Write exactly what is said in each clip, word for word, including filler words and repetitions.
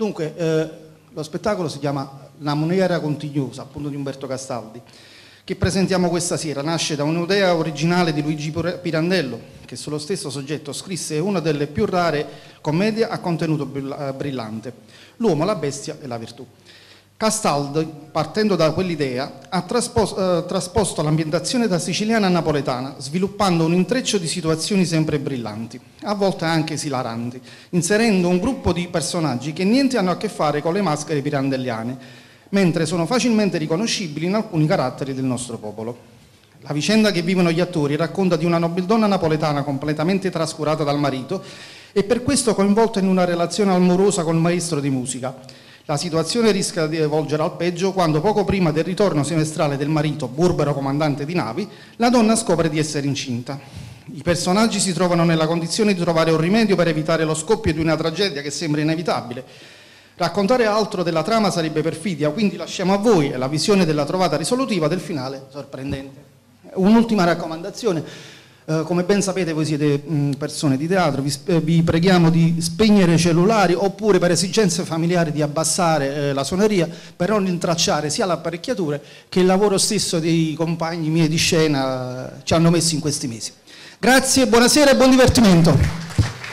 Dunque, eh, lo spettacolo si chiama La Maniera Continuosa, appunto di Umberto Castaldi, che presentiamo questa sera. Nasce da un'idea originale di Luigi Pirandello, che sullo stesso soggetto scrisse una delle più rare commedie a contenuto brillante, L'uomo, la bestia e la virtù. Castaldi, partendo da quell'idea, ha trasposto, eh, trasposto l'ambientazione da siciliana a napoletana, sviluppando un intreccio di situazioni sempre brillanti, a volte anche esilaranti, inserendo un gruppo di personaggi che niente hanno a che fare con le maschere pirandelliane, mentre sono facilmente riconoscibili in alcuni caratteri del nostro popolo. La vicenda che vivono gli attori racconta di una nobildonna napoletana completamente trascurata dal marito e per questo coinvolta in una relazione amorosa col maestro di musica. La situazione rischia di volgere al peggio quando poco prima del ritorno semestrale del marito, burbero comandante di navi, la donna scopre di essere incinta. I personaggi si trovano nella condizione di trovare un rimedio per evitare lo scoppio di una tragedia che sembra inevitabile. Raccontare altro della trama sarebbe perfidia, quindi lasciamo a voi la visione della trovata risolutiva del finale sorprendente. Un'ultima raccomandazione. Uh, come ben sapete voi siete mh, persone di teatro, vi, vi preghiamo di spegnere i cellulari oppure per esigenze familiari di abbassare eh, la suoneria per non intracciare sia l'apparecchiatura che il lavoro stesso dei compagni miei di scena eh, ci hanno messo in questi mesi. Grazie, buonasera e buon divertimento.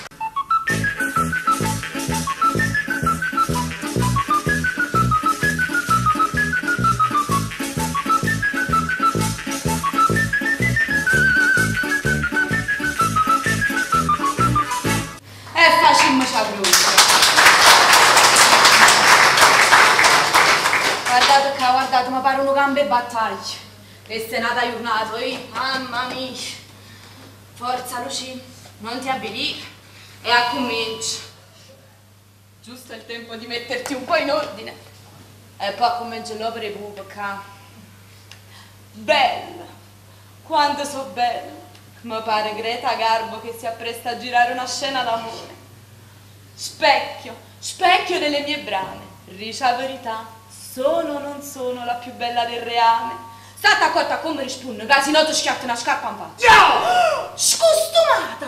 Guardate qua, guardate, mi pare un campo e battaglia. Questa è nata giornata, eh? Mamma mia. Forza Luci, non ti avvilire e accominci. Giusto il tempo di metterti un po' in ordine. E poi comincio l'opera e pubblica. Bella, quanto so bella. Mi pare Greta Garbo che si appresta a girare una scena d'amore. Specchio, specchio delle mie brame, riccia verità. Sono o non sono la più bella del reame? State accorta come risponde, che se no ti schiatta una scarpa in faccia. No! Scostumata!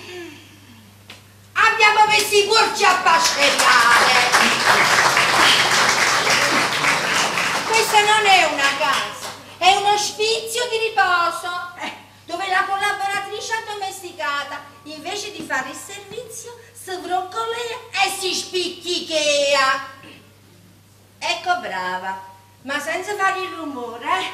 Abbiamo messo i porci a pasceriare. Questa non è una casa, è uno ospizio di riposo, eh, dove la collaboratrice addomesticata, invece di fare il servizio, si broccolea e si spicchichea. Ecco brava, ma senza fare il rumore, eh?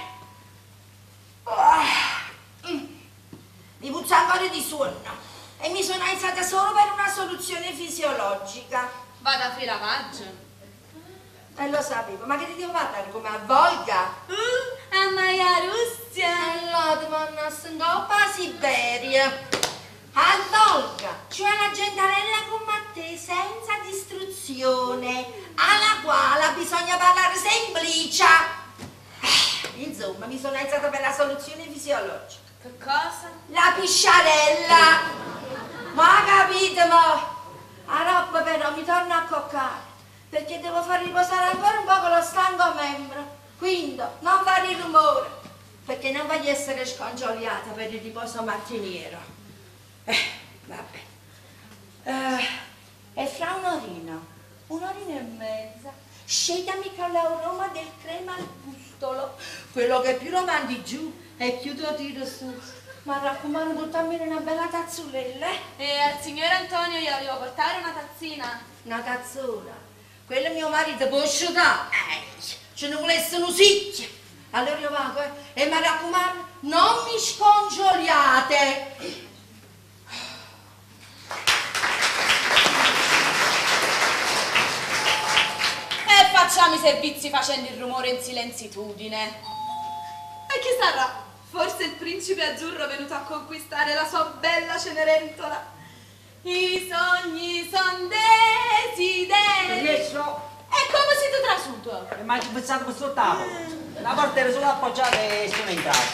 Oh. Mm. Mi puzza ancora di sonno e mi sono alzata solo per una soluzione fisiologica. Vado a fare lavaggio. E lo sapevo, ma che ti devo fare come a Volga? Uh, a Maia Russia. E là ti vanno a sentire a Siberia. A Volga, cioè la gentarella come te, senza distruzione, alla quale bisogna parlare semplice. Insomma, mi sono alzata per la soluzione fisiologica. Che cosa? La pisciarella. Ma capite, mo? La roba però mi torna a coccare, perché devo far riposare ancora un po' lo stanco membro. Quindi, non fare il rumore, perché non voglio essere scongioliata per il riposo mattiniero. Eh, vabbè. Uh, e fra un'orina, un'orina e mezza, scegliami con l'aroma del crema al bustolo, quello che più lo mandi giù e più lo tiro su. Ma raccomando, portarmi una bella tazzulella. E al signor Antonio gliela devo portare una tazzina? Una tazzona? Quello mio marito può asciugare. Eh, ce ne volesse un sicchio. Allora io vado, eh, e mi raccomando, non mi scongioliate. E facciamo i servizi facendo il rumore in silenzitudine. E chi sarà? Forse il principe azzurro venuto a conquistare la sua bella Cenerentola. I sogni son desideri. Riesco? E come siete trasuto? E mai pensato questo tavolo? La porta era solo appoggiata e sono entrato.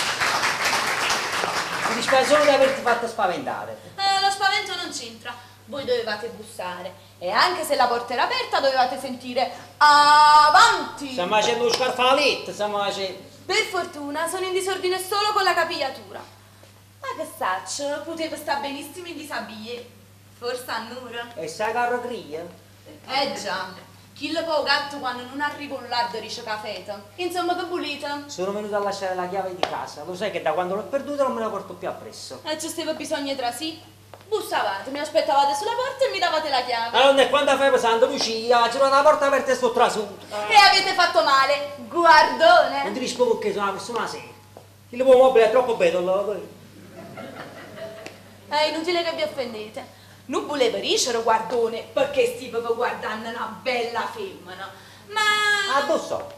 Mi dispiace solo di averti fatto spaventare. Eh, lo spavento non c'entra. Voi dovevate bussare e anche se la porta era aperta dovevate sentire avanti. Stiamo facendo lo scarfaletto, stiamo facendo... Per fortuna sono in disordine solo con la capigliatura. Ma che saccio, poteva stare benissimo in disabile. Forse a Nura. E sai carro cria? Eh già, chi lo può gatto quando non arriva un lardo dice caffè? Insomma, che pulita? Sono venuto a lasciare la chiave di casa. Lo sai che da quando l'ho perduta non me la porto più appresso. E ci stava bisogno tra sì? Bussavate, mi aspettavate sulla porta e mi davate la chiave. Allora, e quando fai pesante, Lucia, c'era una porta aperta e sto trasuto. E avete fatto male, guardone. Non ti rispondo perché sono una persona seria. Il tuo mobile è troppo bello. È inutile che vi offendete. Non voleva dicere guardone perché stavo guardando una bella femmina. Ma... Addosso.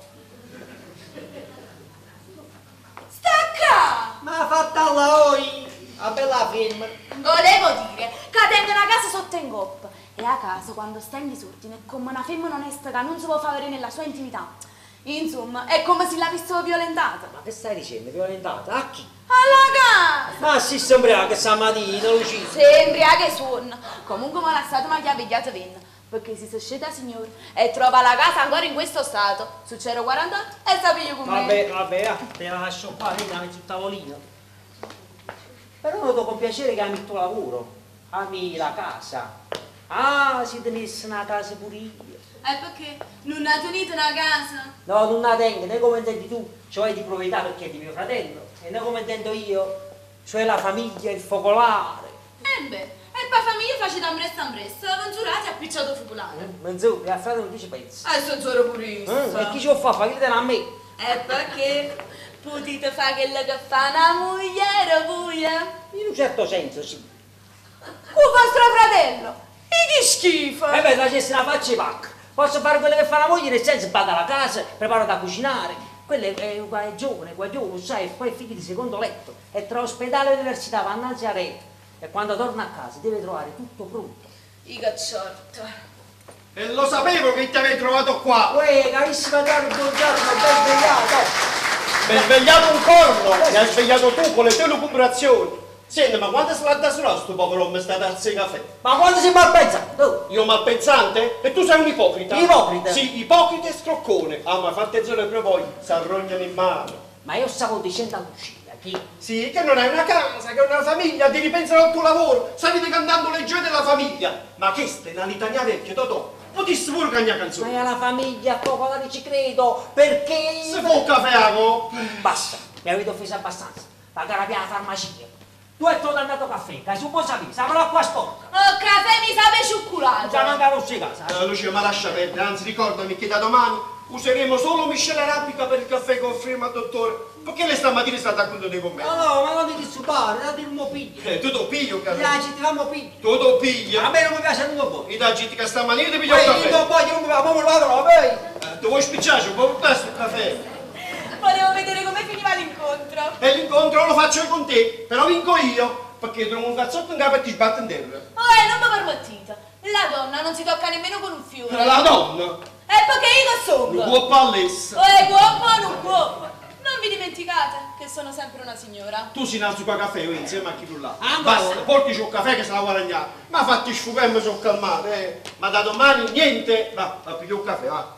Stacca! Ma fatta la oi, a bella femmina. Volevo dire che tengo una casa sotto in coppa. E a casa quando sta in disordine è come una femmina onesta che non si può fare vedere nella sua intimità. Insomma, è come se l'avessero violentata. Ma che stai dicendo? Violentata? A chi? Alla casa! Ma si sembra che stamattina, Lucia. Sembra che suona. Comunque mi ha lasciato una chiave chiata venna. Perché si sceta signore e trova la casa ancora in questo stato. Su zero quarantotto e sta piglio con me. Vabbè, vabbè, ah, te la lascio qua, vedi, la metti sul tavolino. Però noto con piacere che ami il tuo lavoro. Ami la casa. Ah, si tenesse una casa pure io. E perché? Non ha tenuto una casa? No, non la tengo, né come intendi tu, cioè di proprietà perché è di mio fratello, e né come intendo io, cioè la famiglia, il focolare. E beh, e poi famiglia facete ambressa ambressa, non giurate a picciato focolare. Non so, che a fratello non dice pensa. E sono solo purista. Eh, e chi ci può fare? Fatelo a me. E perché? Potete fare quello che fa una moglie, puglia? In un certo senso, sì. Con vostro fratello? E che schifo! E beh, facessi una faccia e pacca. Posso fare quello che fa la moglie, nel senso bada la casa, preparo da cucinare. Quello è, è, è giovane, guaglione, sai, e poi è figlio di secondo letto. E tra ospedale e università va innanzi a rete. E quando torna a casa deve trovare tutto pronto. I cacciotto. E lo sapevo che ti avevi trovato qua. Uè, carissima caro, buongiorno, ben svegliato. Mi hai svegliato un corno, mi hai svegliato tu con le tue lucubrazioni. Senti, ma quando se l'ha da solo sto povero uomo sta a darsi caffè? Ma quando sei malpensato? Oh. Io malpensante? E tu sei un ipocrita? Ipocrita? Sì, ipocrita e scroccone. Ah, ma fate zero proprio poi, si arrognano in mano. Ma io stavo dicendo a Lucia che... Sì, che non hai una casa, che non hai una famiglia, devi pensare al tuo lavoro, stai cantando le gioie della famiglia. Ma che stai, una litania vecchia, Totò? Potessi pure cagna Ma canzone. è la famiglia, popolare ci credo, perché... Se fa un caffè, amo. Basta, mi avete offeso abbastanza. Pagare la farmacia. Tu hai trovato andato caffè, che se un po' sapere, sarà l'acqua sporca. Oh, caffè mi sa per cioccolato. Già non caro a casa. Eh, Lucia, ma lascia perdere, anzi ricordami che da domani useremo solo miscela arabica per il caffè con firma dottore. Perché lei stamattina è stata a conto dei commenti? No, no, ma non ti disturbare, date il mio piglio. Eh, tu lo piglio, caro. Dai, ci tiriamo piglio. Tu lo piglia. A me non mi piace il tuo I daggi che stamattina ti piglio Poi il io caffè. non voglio, non mi va, come lo vado, poi. Eh, tu vuoi spicciare, un po' presto il caffè. Volevo vedere come finiva l'incontro. E l'incontro lo faccio con te, però vinco io. Perché trovo un cazzotto in capo e ti sbatto in terra. Oh, eh, non mi permettete. La donna non si tocca nemmeno con un fiore. La donna, E perché io che sono? non può pallessa. Oh, è guapo, non può. Non vi dimenticate che sono sempre una signora. Tu si innalzi qua caffè, io insieme a chi tu là. Ah, Basta, no. portici un caffè che se la guadagnare. Ma fatti sfugare e mi sono calmato, eh. Ma da domani niente. Va, va, piglio un caffè, va.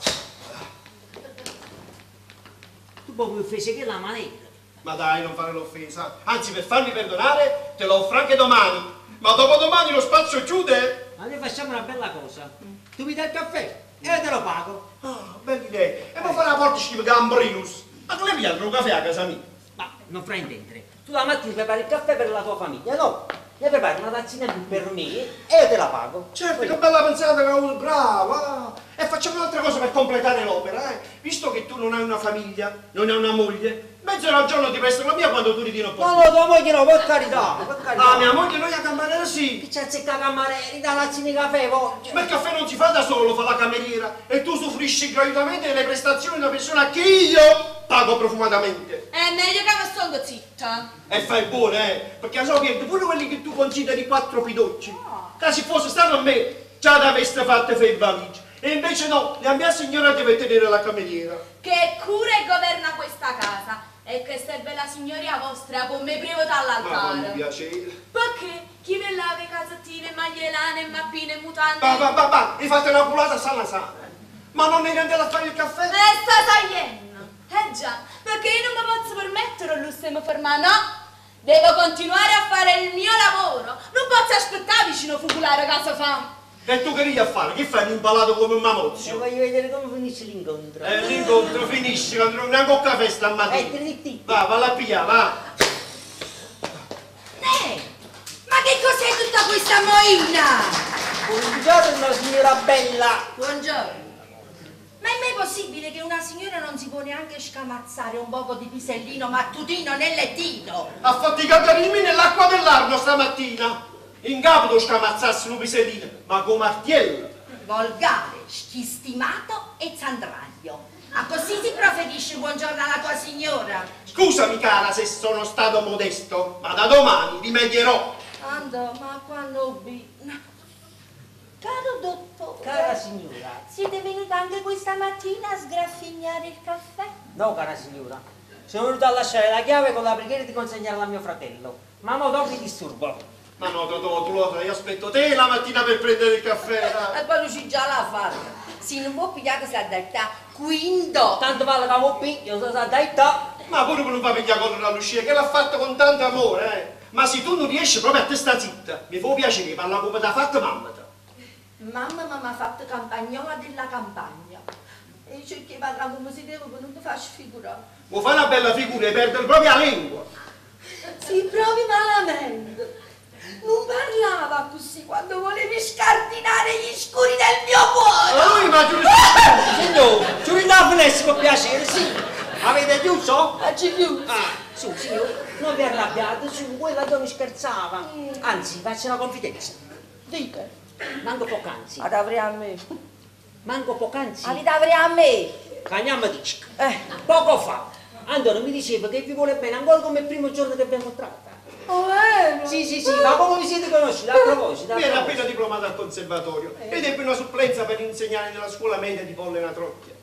Tu proprio offese che la maniera. Ma dai, non fare l'offesa. Anzi, per farmi perdonare, te lo offro anche domani. Ma dopodomani lo spazio chiude. Ma noi facciamo una bella cosa. Tu mi dai il caffè e te lo pago. Ah, bella idea. E poi fare la porta ci chiama Gambrinus. Ma tu le pigliare un caffè a casa mia? Ma non fraintendere. Tu la mattina prepari il caffè per la tua famiglia, no? Ne prepari una tazzina più per me e io te la pago. Certo, che bella pensata che ho avuto, brava! E facciamo un'altra cosa per completare l'opera, eh? Visto che tu non hai una famiglia, non hai una moglie, mezz'ora al giorno ti presto la mia quando tu ritiri un po'. No, no, tua moglie no, per carità, per carità. Ah, mia moglie noi a cameriera sì. Chi ci azzecca camerieri, da tazzina di caffè, voglio. Ma il caffè non si fa da solo, lo fa la cameriera. E tu soffrisci gratuitamente delle prestazioni di una persona che io pago profumatamente. È meglio che mi stongo zitta. E fai buono, eh? Perché so che pure quelli che tu consideri quattro pidocci. Che se fosse stato a me, già l'avreste fatte fare il valigia. E invece no, la mia signora deve tenere la cameriera. Che cura e governa questa casa. E che serve la signoria vostra con me privo Ma quando dall'altare. piacere. Perché? Chi ve lava i calzettine, maglielane, mappine, mutande? Va, va, va, va, mi fate una culata sana sana. Ma non mi andate a fare il caffè? E sta tagliendo. Eh già, perché io non mi posso permettere il lusso di mi fermare, no? Devo continuare a fare il mio lavoro. Non posso aspettare vicino focolare casa fa. E tu che riesci a fare? Che fai impalato come un E mamozio? voglio vedere come finisce l'incontro. Eh, l'incontro finisce quando non neanche un caffè stamattina. Eh, tritti. Va, va a pigliare, va. Eh, ma che cos'è tutta questa moina? Buongiorno signora Bella. Buongiorno. Ma è mai possibile che una signora non si può neanche scamazzare un poco di pisellino mattutino nel lettino? Ha fatto i cacarini nell'acqua dell'Arno stamattina. In capo devo scamazzarsi un pisellino, ma con martiello. Volgare, schistimato e zandraglio. Ma così si proferisce buongiorno alla tua signora? Scusami cara se sono stato modesto, ma da domani rimedierò. Andò, ma quando bi... Caro dottore, Cara signora. siete venuta anche questa mattina a sgraffignare il caffè? No, cara signora. Sono venuto a lasciare la chiave con la preghiera di consegnarla a mio fratello. Ma mo dopo vi disturbo. Ma no, Totò, tu lo sai, io aspetto te la mattina per prendere il caffè. dai. E poi lui ci già l'ha fatta. Se non può pigliare questa detta, quindi... Tanto vale che mo piglio, se sa detta. Ma pure per non fa pigliare correre all'uscita, che l'ha fatto con tanto amore, eh. Ma se tu non riesci proprio a testa zitta, mi fa piacere, parla come t'ha fatto mamma. Mamma mi ha fatto campagnola della campagna. E c'è che parla come si deve per non ti faccio figurare. Vuoi fare una bella figura e perdere proprio la lingua? Si provi malamente. Non parlava così quando volevi scardinare gli scuri del mio cuore. Ma lui ma giusto. Signore, chiudete la finestra con piacere, sì. Avete chiuso? Ah, ci chiuso. Ah, su, signore, non vi arrabbiate, su, quella donna scherzava. Anzi, faccio una confidenza. Dite. Manco poc'anzi. Ad avrei a me. Manco poc'anzi. Avete avrei a me. Cagnamma dice. Eh. Poco fa, Antonio mi diceva che vi vuole bene ancora come il primo giorno che vi abbiamo incontrata. Oh, vero? Sì, sì, sì, ma come vi siete conosciuti? A proposito, a Lui era proposito. appena diplomato al conservatorio ed ebbe una supplenza per insegnare nella scuola media di Pollena Trocchia.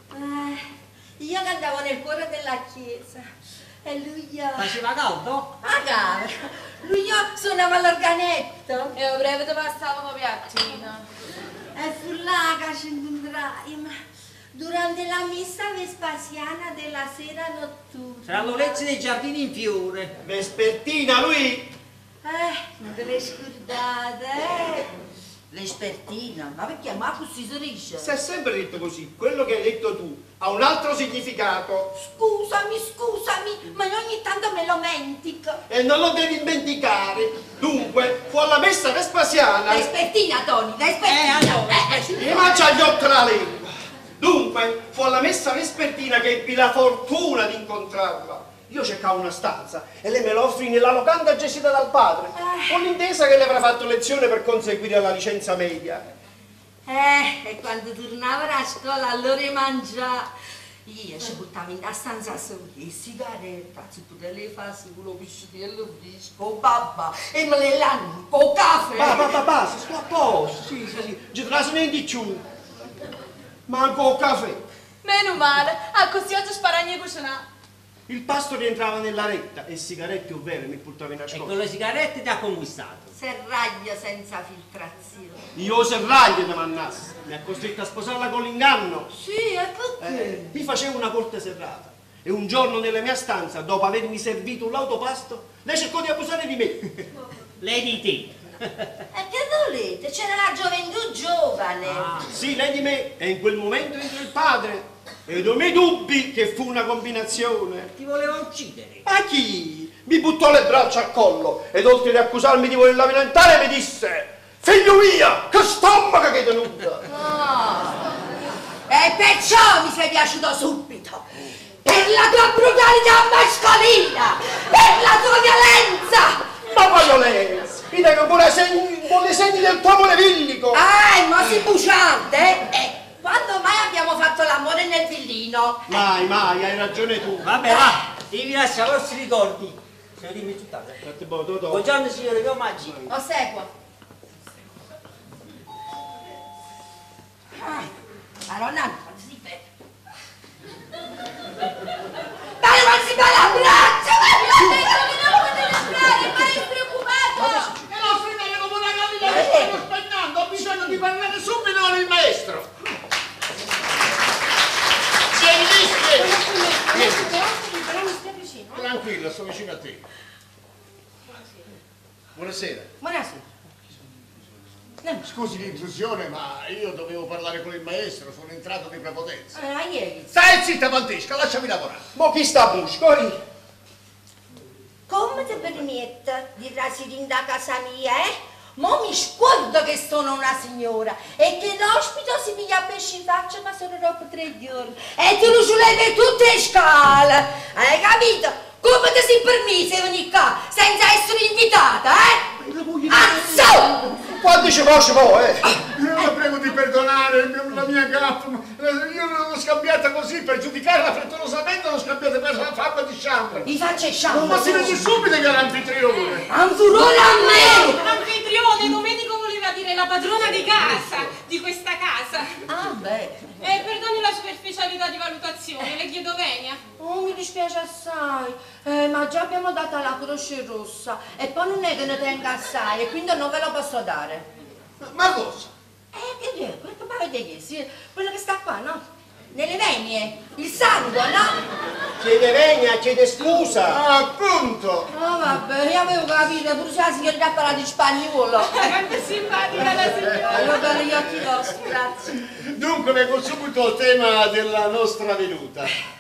Eh, io che andavo nel cuore della chiesa e lui io... Faceva caldo? Ah, cara, lui io suonava l'organetto E a breve ti passavo con piattina. e fu là che ci incontrai, ma durante la messa vespasiana della sera notturna. Tra l'olezzo dei giardini in fiore. Vespertina, lui! Eh, non te le scordate, eh? L'espertina, ma perché? Ma così si dice? Si è sempre detto così, quello che hai detto tu ha un altro significato Scusami, scusami, ma io ogni tanto me lo mentico. e non lo devi dimenticare. Dunque, fu alla messa vespasiana L'espertina, Tony, l'espertina. Eh, allora, Eh, e mangia gli occhi la lingua. Dunque, fu alla messa vespertina che ebbi la fortuna di incontrarla. Io cercavo una stanza e lei me la offrì nella locanda gestita dal padre, con l'intesa che le avrà fatto lezione per conseguire la licenza media. Eh, e quando tornavano a scuola allora mangiava. Io ci buttavo in la stanza solo e sigaretta, si poteva le farsi con lo piscitello fresco, babba, e me le lanno con caffè. Ma, ma, ma, basta, sto a posto, sì, sì, sì, ci trasmette di più. Manco caffè. Meno male, a così oggi sparagni cucinare. Il pasto rientrava nella retta e sigarette ovvero mi portava in E con nascosto. le sigarette ti ha conquistato. Serraglio senza filtrazione. Io serraglio di mannasse, mi ha costretto a sposarla con l'inganno. Sì, e perché? Eh, mi facevo una corte serrata e un giorno nella mia stanza, dopo avermi servito un lautopasto, lei cercò di abusare di me. Lei di te. E che volete? C'era la gioventù giovane. Ah. Sì, lei di me, e in quel momento entra il padre. Ed ho i miei dubbi che fu una combinazione. Ti voleva uccidere. Ma chi? Mi buttò le braccia al collo ed oltre ad accusarmi di volerla violentare mi disse: figlio mia, che stomaco che hai tenuta! Ah. E perciò mi sei piaciuto subito. Per la tua brutalità mascolina, per la tua violenza. Ma poi violenza! Mi tengo pure segni, con i segni del tuo amore villico! Ah, ma si buciante, eh? Eh, quando mai abbiamo fatto l'amore nel villino? Mai, mai, hai ragione tu. Vabbè, va, devi lasciare i vostri ricordi. Se lo dimmi tutt'altro. Fate boh, Totò. Buongiorno signore, che omaggi. Ossequio. Ah, Maronna, non si vede. Dai, ma si fa l'abbraccio! Ma è preoccupato! E la fine io come una gallina che sto aspettando, ho bisogno di parlare subito con il maestro. Tranquilla, sto vicino a te. Buonasera. Buonasera. Scusi l'intrusione, ma io dovevo parlare con il maestro, sono entrato di prepotenza. Ah, ieri. Stai zitta, Pantesca, lasciami lavorare. Mo chi sta a buscoli? Come ti permette di trasferire da casa mia, eh? Mo mi scordo che sono una signora e che l'ospite si piglia pesci in faccia ma solo dopo tre giorni. E tu lo sulle tutte le scale, hai capito? Come ti si permette di venire qua senza essere invitata, eh? Azzo! Quando ci posso poi, eh? La prego di perdonare la mia gaffa, io l'ho scambiata così per giudicarla frettolosamente, l'ho scambiata per la fama di sciambra. Mi faccia il sciambro. Ma si vede subito che era anfitrione. Anfurone a me! Anfitrione, Domenico voleva dire la padrona di casa, di questa casa. Ah, beh. Eh, perdoni la superficialità di valutazione, le chiedo venia. Oh, mi dispiace assai, eh, ma già abbiamo dato la Croce Rossa e poi non è che ne tenga assai e quindi non ve lo posso dare. Ma cosa? Eh, che è? Quello che avete chiesto, quello che sta qua, no? Nelle venie, il sangue, no? Chiede venia, chiede scusa. Ah, appunto. Oh, vabbè, io avevo capito, pure se la signorina ha parlato in spagnolo. Quanto simpatica la signora. Io per gli occhi vostri, grazie. Dunque vengo subito al tema della nostra venuta.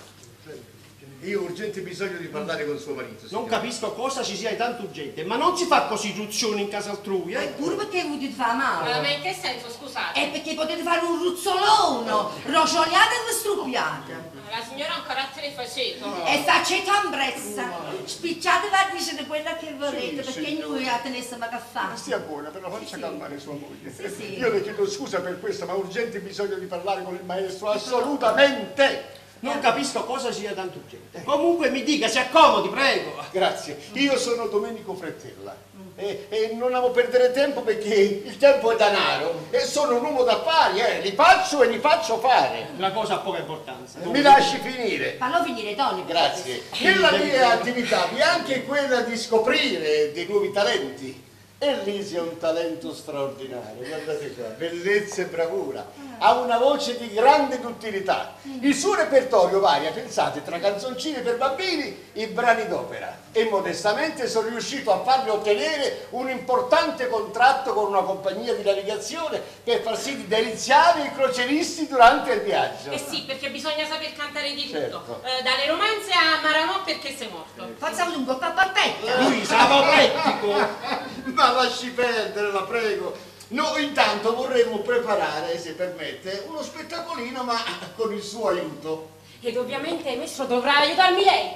Io ho urgente bisogno di parlare con suo marito. Non signora. capisco cosa ci sia di tanto urgente, ma non si fa costituzione in casa altrui, E eh? pure perché volete fare male? Ma in che senso, scusate? È perché potete fare un ruzzolone, rocioliate e struppiate. La signora ha un carattere faceto. E facete ambrezza, spicciatevi a dire quella che volete, Sì, perché sì. noi la tenessimo che fa. Stia buona, però faccia Sì, sì. calmare sua moglie. Sì, sì. Io le chiedo scusa per questo, ma ho urgente bisogno di parlare con il maestro, assolutamente. Non capisco cosa sia tanto urgente. Comunque mi dica, si accomodi, prego. Grazie. Io sono Domenico Frettella e, e non amo perdere tempo perché il tempo è denaro e sono un uomo d'affari, eh. Li faccio e li faccio fare. La cosa ha poca importanza. Mi lasci finire. Fallo finire, Tony. per Grazie. Nella mia attività vi è anche quella di scoprire dei nuovi talenti. E Lisi è un talento straordinario, guardate qua, bellezza e bravura. Ha una voce di grande duttilità. Il suo repertorio varia, pensate, tra canzoncine per bambini e brani d'opera. E modestamente sono riuscito a fargli ottenere un importante contratto con una compagnia di navigazione per far sì di deliziare i croceristi durante il viaggio. Eh sì, perché bisogna saper cantare di tutto. Certo. Eh, dalle romanze a Maramò perché sei morto. Forza lungo, papapetta. Luisa, apoplettico. Ma lasci perdere, la prego. Noi intanto vorremmo preparare, se permette, uno spettacolino, ma con il suo aiuto. Ed ovviamente, maestro, dovrà aiutarmi lei.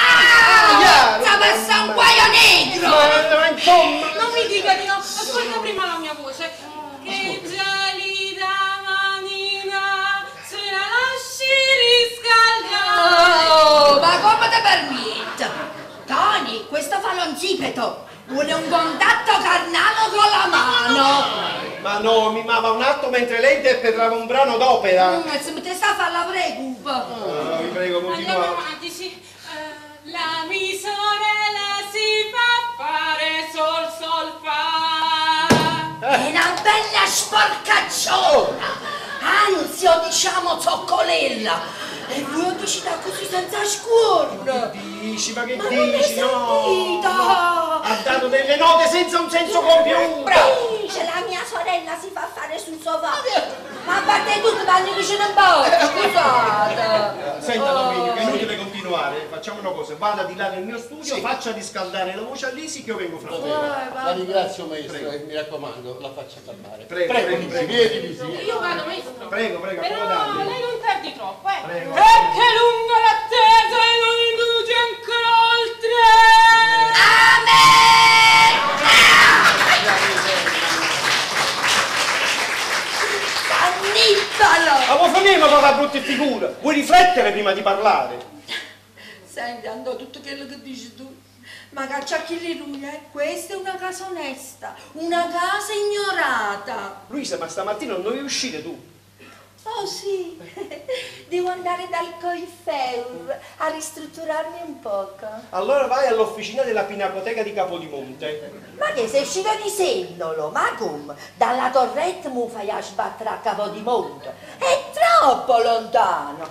Ah! Sta passa un guaio negro! Ma insomma. Non mi dica di no, ascolta prima la mia voce. Che gelida manina, se la lasci riscaldare. Oh, ma come ti permette? Tony, questo fa l'onzipeto. Vuole un contatto carnale con la mano. Ma no, mi mama un atto mentre lei interpretava un brano d'opera. Mm, se mi te sta a fare la precupa. Ah, vi prego, Andiamo continuate. avanti, sì. Eh, la mia sorella si fa fare sol sol fa. È una bella sporcacciona. Anzi, o diciamo zoccolella. E voi dici da così senza scuorno. Dici, ma che Ma non l'hai dici? No! sentita? Ha dato delle note senza un senso compiuto. Dice la mia sorella si fa fare sul sofà. Ma a parte tutto vanno vicino un po'. Scusate. Senta Oh. Domenico, è inutile continuare. Facciamo una cosa, vada di là nel mio studio, faccia riscaldare la voce a Lisi che io vengo fra poco. Vai, La vai. ringrazio maestro Prego. e mi raccomando, la faccia calmare. Prego, prego, prego, Lisi, prego. vieni Lisi, vieni. Io vado, maestro. Prego, prego, Però accomodatevi. lei non tardi troppo, eh. Prego. E che lunga l'attesa e non indugi ancora oltre. Cannibalo! Ma vuoi finire con la brutta figura? Vuoi riflettere prima di parlare? Senti, andò tutto quello che dici tu. Ma cacciacchi lui, eh? Questa è una casa onesta, una casa ignorata. Luisa, ma stamattina non dovevi uscire tu? Oh sì, devo andare dal coiffeur a ristrutturarmi un poco. Allora vai all'officina della Pinacoteca di Capodimonte. Ma che sei uscito di Sennolo? Ma come? Dalla torretta mi fai a sbattere a Capodimonte? È troppo lontano.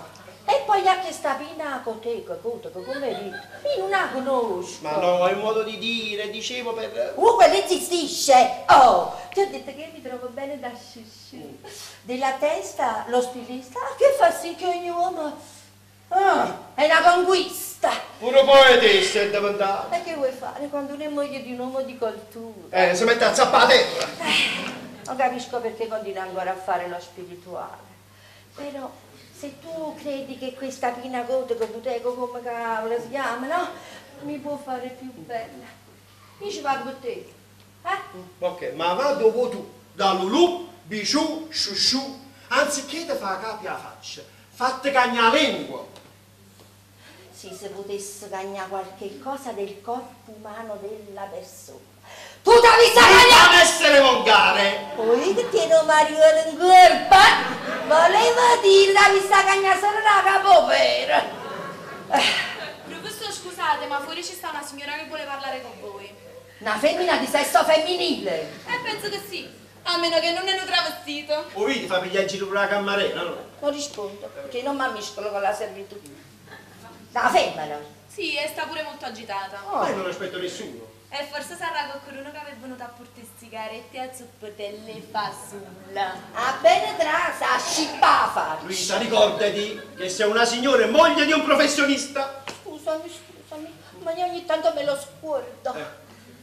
E poi a che sta pinacoteca, come dite? Io non la conosco. Ma no, è un modo di dire, dicevo per... Uh, quello esistisce! Oh, ti ho detto che mi trovo bene da sciusciù. Della testa, lo stilista, che fa sì che ogni uomo... Ah, è una conquista! Pure poetessa è diventata. E che vuoi fare quando uno è moglie di un uomo di cultura? Eh, si mette a zappare la terra. Eh, non capisco perché continua ancora a fare lo spirituale. Però... se tu credi che questa pinacoteca, come cavolo si chiama, no? Mi può fare più bella. Io ci vado con te, eh? Ok, ma va dopo tu, da Lulù, Biciù, Sciusciù, anziché te fa capi alla faccia, fatte cagna la lingua. Sì, se potesse cagnare qualche cosa del corpo umano della persona. Tu devi cagnare! Non essere volgare! Poi che tiene un marione in corpo, volevo dire, devi cagnare solo la capopera. Professor, scusate, ma fuori ci sta una signora che vuole parlare con voi. Una femmina di sesso femminile? Eh, penso che sì, a meno che non ne hanno travestito. O vedi, fa pigliare in giro per la cammarera, no? Non rispondo, perché non mi ammiscolo con la servitù. La femmina? Sì, e sta pure molto agitata. Ma io non aspetto nessuno. E forse sarà con qualcuno che è venuto a portare sigarette a zuppotelle e fasulla. A bene trasa, a scippafa. Luisa, ricordati che sei una signora e moglie di un professionista. Scusami, scusami, ma io ogni tanto me lo scordo. Eh.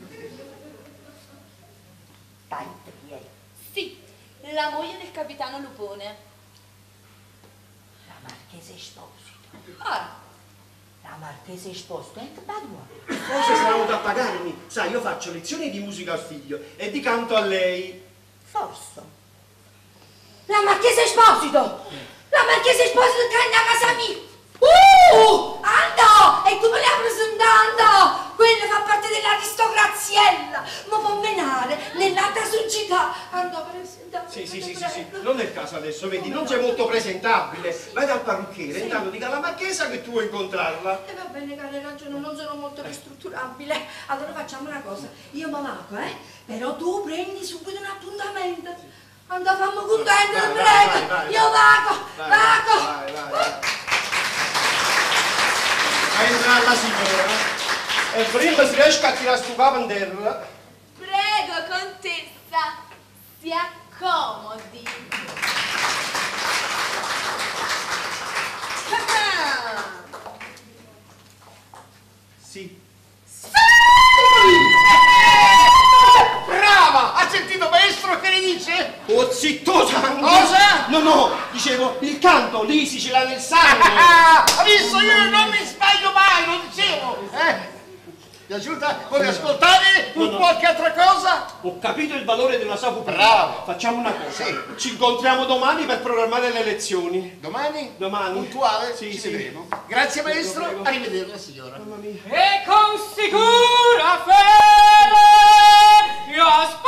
Tanto pieno. Sì, la moglie del capitano Lupone. La Marchese Esposito. Ora, La Marchese Esposito è in Padua. Forse sarà venuta a pagarmi. Sai, io faccio lezioni di musica al figlio e di canto a lei. Forse. La Marchese Esposito! La Marchese Esposito che è a casa mia! Uh! Ando! E come la presentando? Quella fa parte dell'aristocraziella! Ma può menare nell'altra società! Ando presentando! Sì, sì, sì, sì, sì, non è il caso adesso, vedi, non sei molto presentabile. Vai dal parrucchiere, Sì. intanto dica alla marchesa che tu vuoi incontrarla. E va bene, che hai ragione, non sono molto ristrutturabile. Allora facciamo una cosa, io mi vago, eh? Però tu prendi subito un appuntamento. Andavamo contenti, Vai, ti vai, prego! vai, vai. Io vago, Vai, vago! vai, vai, vai. Vai entrare la signora e prima si riesce a tirare sto capo in terra. prego, contessa, si accomodi. Sì. Brava! Ha sentito maestro che ne dice? Oh, zitto sangue! Cosa? No, no, dicevo, il canto, lì si ce l'ha nel sangue. Ah, ha visto? Io non mi sbaglio mai, lo dicevo! Eh? Piaciuta? Vuoi ascoltare No, no. qualche altra cosa? Ho capito il valore della saputa. Bravo. Facciamo una cosa. Sì. Ci incontriamo domani per programmare le lezioni. Domani? Domani. Puntuale? Sì, Ci sì. vedremo. Grazie maestro, Prego. arrivederla signora. Mamma mia. E con sicura fede io aspetto.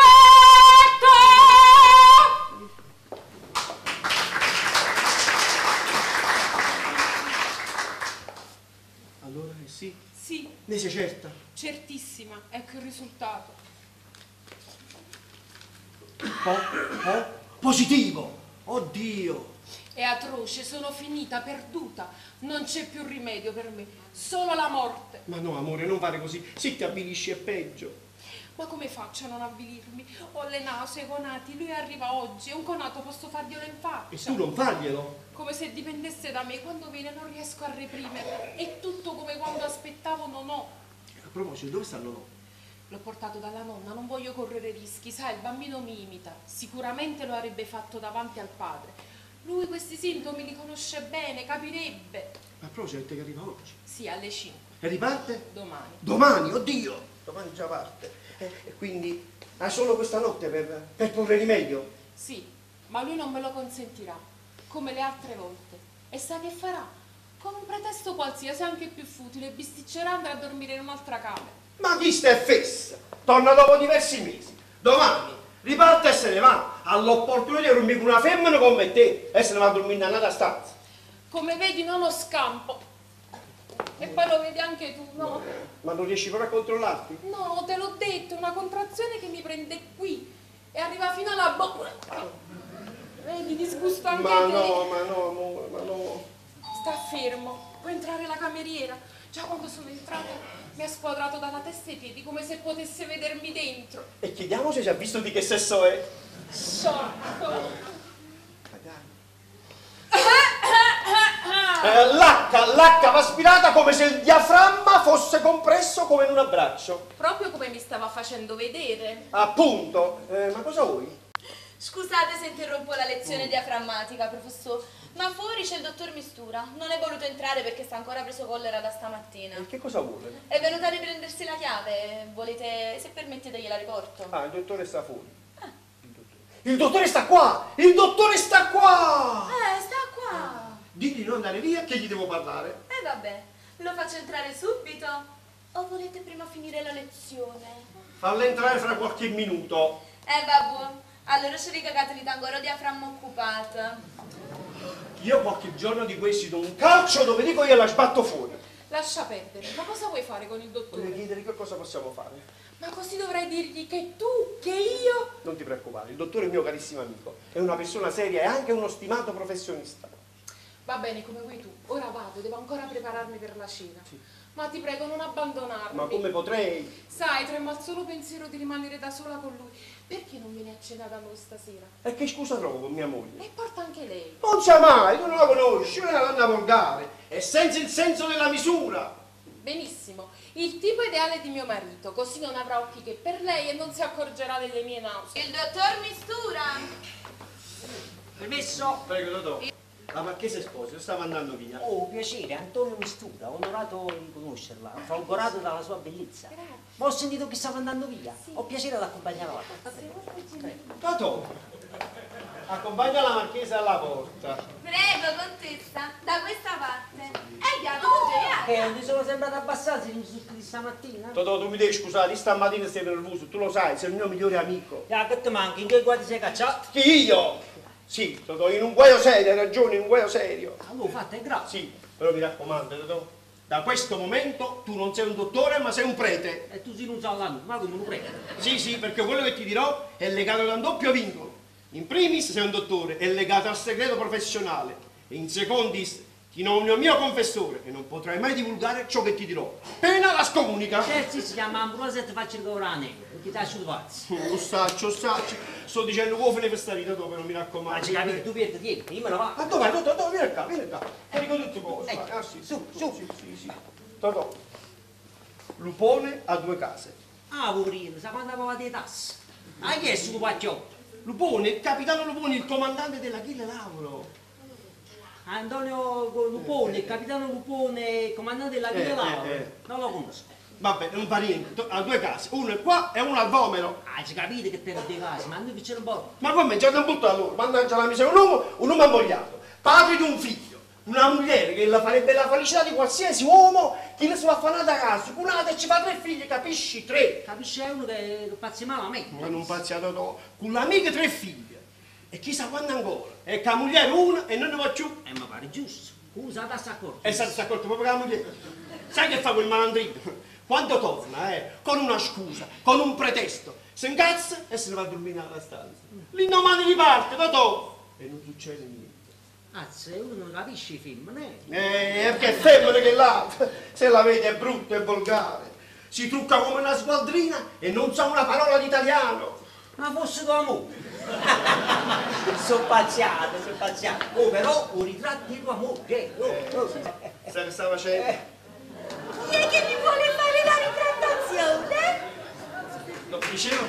Allora, eh, sì? Sì, Ne sei certa? certissima, ecco il risultato. Po- po- positivo! Oddio! È atroce, sono finita, perduta. Non c'è più rimedio per me, solo la morte. Ma no, amore, non fare così. Se ti avvilisci è peggio. Ma come faccio a non avvilirmi? Ho le nausee, i conati, lui arriva oggi e un conato posso farglielo in E faccia. tu non farglielo? Come se dipendesse da me, quando viene non riesco a reprimerlo. È tutto come quando aspettavo non ho. A proposito, dove stanno no? L'ho portato dalla nonna, non voglio correre rischi, sai, il bambino mi imita. Sicuramente lo avrebbe fatto davanti al padre. Lui questi sintomi li conosce bene, capirebbe. A proposito, che arriva oggi. Sì, alle cinque, E riparte? domani. Domani, oddio! Domani già parte. Eh, e quindi hai solo questa notte per, per porre rimedio? Sì, ma lui non me lo consentirà, come le altre volte. E sa che farà? Con un pretesto qualsiasi, anche più futile, bisticcerà e andrà a dormire in un'altra camera. Ma chi sta è fessa? Torna dopo diversi mesi. Domani riparte e se ne va. All'opportunità di dormire con una femmina come te e se ne va a dormire in un'altra stanza. Come vedi non ho scampo. E poi lo vedi anche tu, no? Ma non riesci proprio a controllarti? No, te l'ho detto, una contrazione che mi prende qui e arriva fino alla bocca. Vedi, disgusto anche Ma te. no, ma no, amore, ma no. sta fermo, può entrare la cameriera. Già quando sono entrata mi ha squadrato dalla testa ai piedi come se potesse vedermi dentro. E chiediamoci se ha visto di che sesso è. Sciocco. Eh, L'H, l'H va aspirata come se il diaframma fosse compresso come in un abbraccio. Proprio come mi stava facendo vedere. Appunto. Eh, ma cosa vuoi? Scusate se interrompo la lezione diaframmatica, professor, ma fuori c'è il dottor Mistura. Non è voluto entrare perché sta ancora preso collera da stamattina. E che cosa vuole? È venuta a riprendersi la chiave. Volete, se permettete, gliela riporto? Ah, il dottore sta fuori. Ah. Il, dottore. il dottore sta qua! Il dottore sta qua! Eh, sta qua! Digli di non andare via che gli devo parlare. Eh vabbè, lo faccio entrare subito? O volete prima finire la lezione? Fallo entrare fra qualche minuto. Eh vabbè, allora ci ricagate di tangoro diaframma occupata. Io qualche giorno di questi do un calcio dove dico io la sbatto fuori. Lascia perdere, ma cosa vuoi fare con il dottore? Voglio chiedere che cosa possiamo fare. Ma così dovrai dirgli che tu, che io... Non ti preoccupare, il dottore è il mio carissimo amico. È una persona seria e anche uno stimato professionista. Va bene, come vuoi tu. Ora vado, devo ancora prepararmi per la cena. Sì. Ma ti prego, non abbandonarmi. Ma come potrei? Sai, trema al solo pensiero di rimanere da sola con lui. Perché non vieni a cena da noi stasera? E che scusa trovo con mia moglie? E porta anche lei. Non sa mai, tu non la conosci, è una donna volgare. È senza il senso della misura. Benissimo. Il tipo ideale di mio marito, così non avrà occhi che per lei e non si accorgerà delle mie nausee. Il dottor Mistura! Permesso? Prego, dottore. La marchesa Esposito stava andando via. Oh, piacere, Antonio Mistura, onorato di conoscerla, folgorato dalla sua bellezza. Grazie. Ma ho sentito che stava andando via. Sì. Ho piacere ad accompagnarla alla porta. Totò, accompagna la marchesa alla porta. Prego, contessa, da questa parte. Eh, diavolo, tu Che non ti sono sembrato abbastanza gli insulti di stamattina? Totò, tu mi devi scusare, stamattina sei nervoso, tu lo sai, sei il mio migliore amico. Ya, che ti manchi? In che guardi sei cacciato? Chi io? Sì, Totò, in un guaio serio, hai ragione, in un guaio serio. Allora, fatta è grave. Sì, però mi raccomando, Totò, da questo momento tu non sei un dottore, ma sei un prete. E tu si non sai la nulla, ma come un prete? Sì, sì, perché quello che ti dirò è legato da un doppio vincolo. In primis sei un dottore, è legato al segreto professionale. E in secondis ti nomino mio confessore e non potrai mai divulgare ciò che ti dirò. Pena la scomunica. Certo, si chiama Ambrosio e ti faccio ricoverare negro, perché ti lascio farsi. Lo saccio, lo saccio. Sto dicendo uovo per stare dove non mi raccomando. Ma ci capito, tu perdi dietro, io me ne vado. Ma dove? Dove? Dove? Vieni qua, vieni qua. E dico tutte cose. Ecco, Ah, sì, su, sì, su. Sì, sì, sì. Totò, Lupone ha due case. Ah, poverino, sa quando aveva le tasse? Ah, chi è su Pacchiotto? Lupone, il capitano Lupone, il comandante dell'Achille Lauro. Antonio Lupone, il capitano Lupone, il comandante della Villa Eh, Laura. eh, eh. Non lo conosco. Vabbè, non fa niente, ha due case, uno è qua e uno al Vomero. Ah, ci capite che te ne due casi, ma noi che c'è un po'. Ma come già da un butto da loro, mannaggia la miseria, un uomo, un uomo ammogliato, padre di un figlio, una moglie che la farebbe la felicità di qualsiasi uomo che ne sono affanata a casa, cunata e ci fa tre figli, capisci? Tre. Capisci, è uno che pazzi male a me. Ma non pazziato to, con l'amica tre figlie. E chissà quando ancora. E che la moglie una e non ne va più. Eh, ma pare giusto. Usa la accorto. E si è accorto proprio che la moglie. Sai che fa quel malandrino? Quando torna, eh, con una scusa, con un pretesto, si incazza e se ne va a dormire nella stanza. L'indomani riparte, Totò. E non succede niente. Azza, uno non capisce i film, né? Eh, che femmina che là, se la vede è brutta e volgare. Si trucca come una squadrina e non sa una parola di italiano. Ma fosse tuo amore. Sono pazziato, sono pazziato. Oh, però, un ritratto di tuo amore. Oh, oh. Sai che sta facendo? Chi è che mi vuole fare la ritrattazione? Lo dicevo?